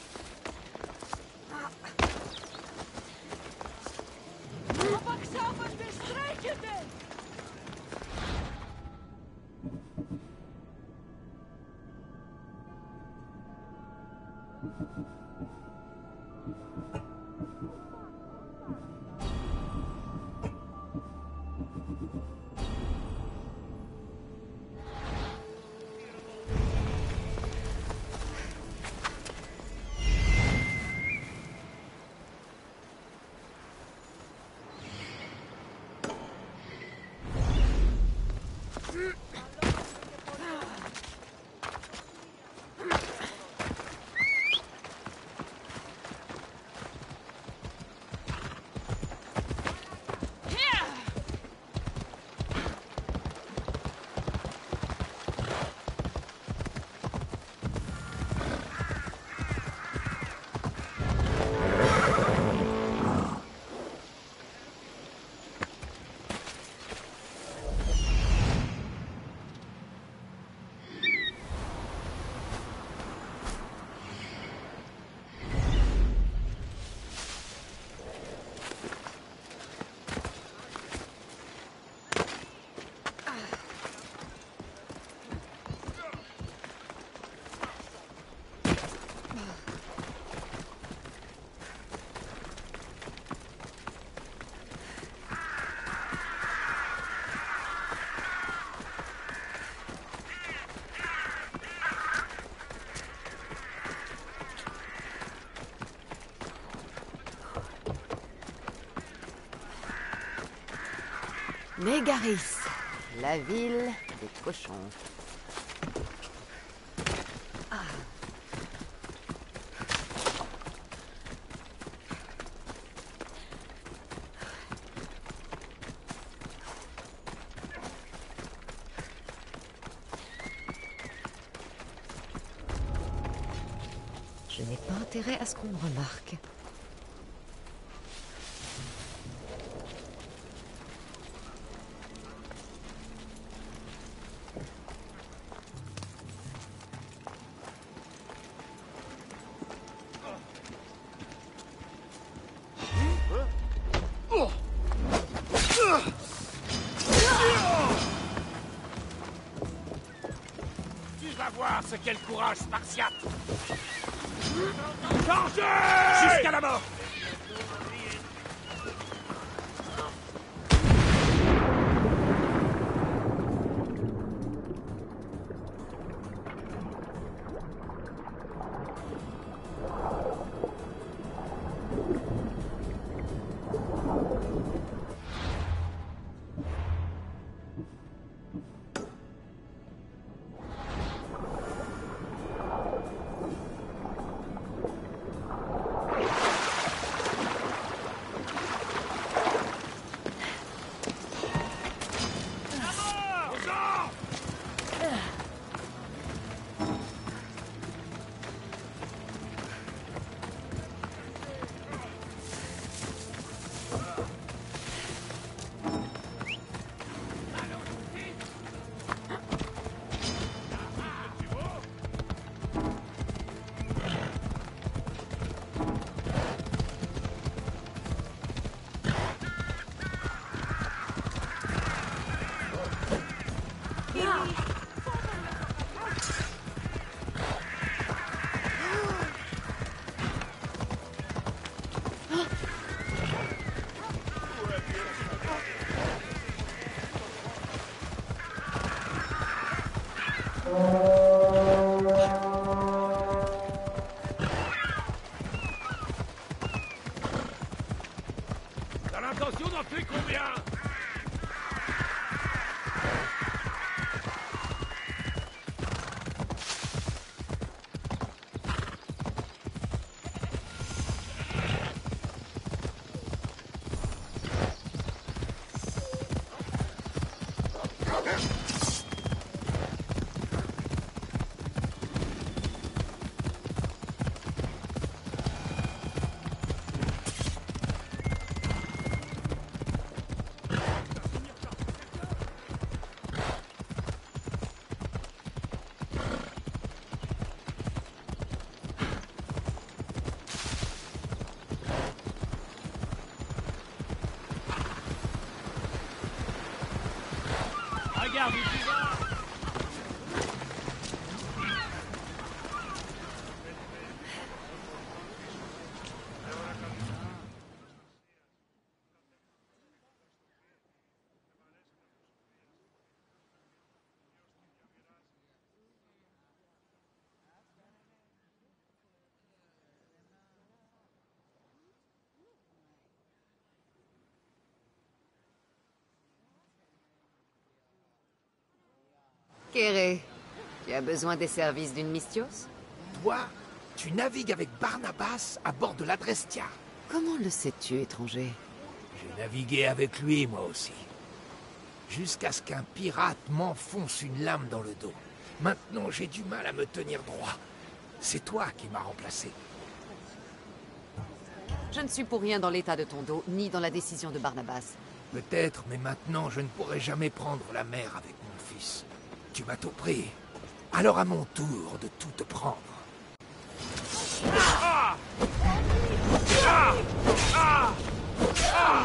Mégaris, la ville des cochons. Je n'ai pas intérêt à ce qu'on me remarque. Tu vas voir ce qu'est le courage spartiate. Chargez jusqu'à la mort. Intention d'en tuer combien? Regarde où tu vas! Kéré, tu as besoin des services d'une Mystios? Toi, tu navigues avec Barnabas à bord de l'Adrestia. Comment le sais-tu, étranger? J'ai navigué avec lui, moi aussi. Jusqu'à ce qu'un pirate m'enfonce une lame dans le dos. Maintenant, j'ai du mal à me tenir droit. C'est toi qui m'as remplacé. Je ne suis pour rien dans l'état de ton dos, ni dans la décision de Barnabas. Peut-être, mais maintenant, je ne pourrai jamais prendre la mer avec mon fils. Tu m'as tout pris. Alors à mon tour de tout te prendre. Ah! Ah! Ah! Ah!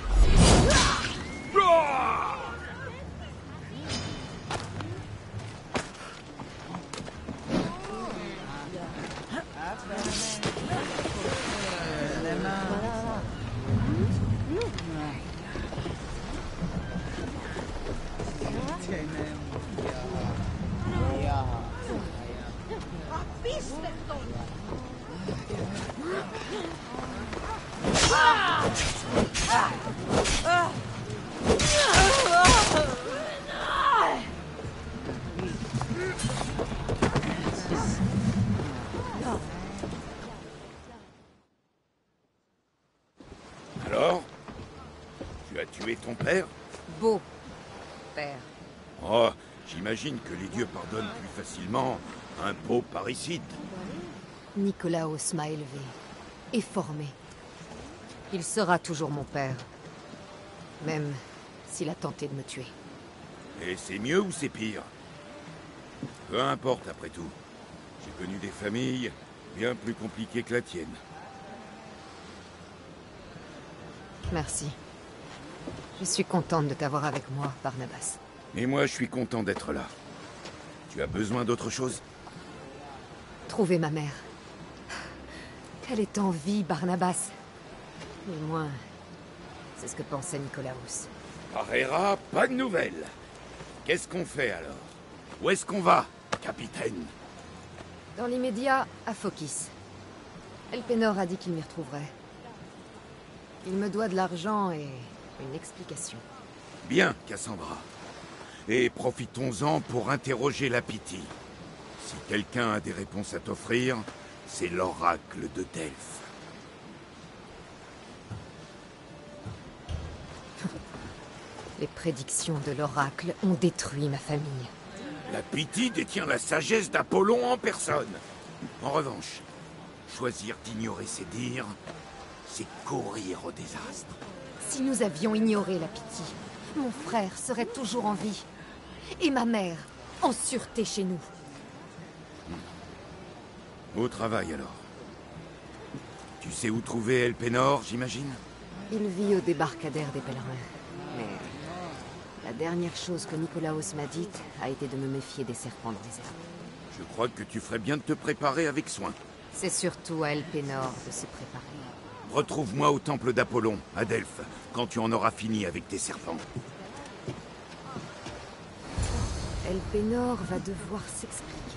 Alors? Tu as tué ton père? Beau père. Oh, j'imagine que les dieux pardonnent plus facilement un beau parricide. Nicolaos m'a élevé et formé. Il sera toujours mon père. Même s'il a tenté de me tuer. Et c'est mieux ou c'est pire? Peu importe après tout. J'ai connu des familles bien plus compliquées que la tienne. Merci. Je suis contente de t'avoir avec moi, Barnabas. Et moi, je suis content d'être là. Tu as besoin d'autre chose? Trouver ma mère. Elle est en vie, Barnabas. Du moins, c'est ce que pensait Nicolaos. Parera, pas de nouvelles. Qu'est-ce qu'on fait alors? Où est-ce qu'on va, capitaine? Dans l'immédiat, à Phokis. Elpenor a dit qu'il m'y retrouverait. Il me doit de l'argent et une explication. Bien, Cassandra. Et profitons-en pour interroger la Pythie. Si quelqu'un a des réponses à t'offrir, c'est l'oracle de Delphes. Les prédictions de l'oracle ont détruit ma famille. La Pythie détient la sagesse d'Apollon en personne. En revanche, choisir d'ignorer ses dires, c'est courir au désastre. Si nous avions ignoré la Pythie, mon frère serait toujours en vie. Et ma mère, en sûreté chez nous. Au travail alors. Tu sais où trouver Elpenor, j'imagine? Il vit au débarcadère des pèlerins. Mais la dernière chose que Nicolaos m'a dite a été de me méfier des serpents dans les herbes. Je crois que tu ferais bien de te préparer avec soin. C'est surtout à Elpenor de se préparer. Retrouve-moi au temple d'Apollon, à Delphes, quand tu en auras fini avec tes serpents. Elpenor va devoir s'expliquer.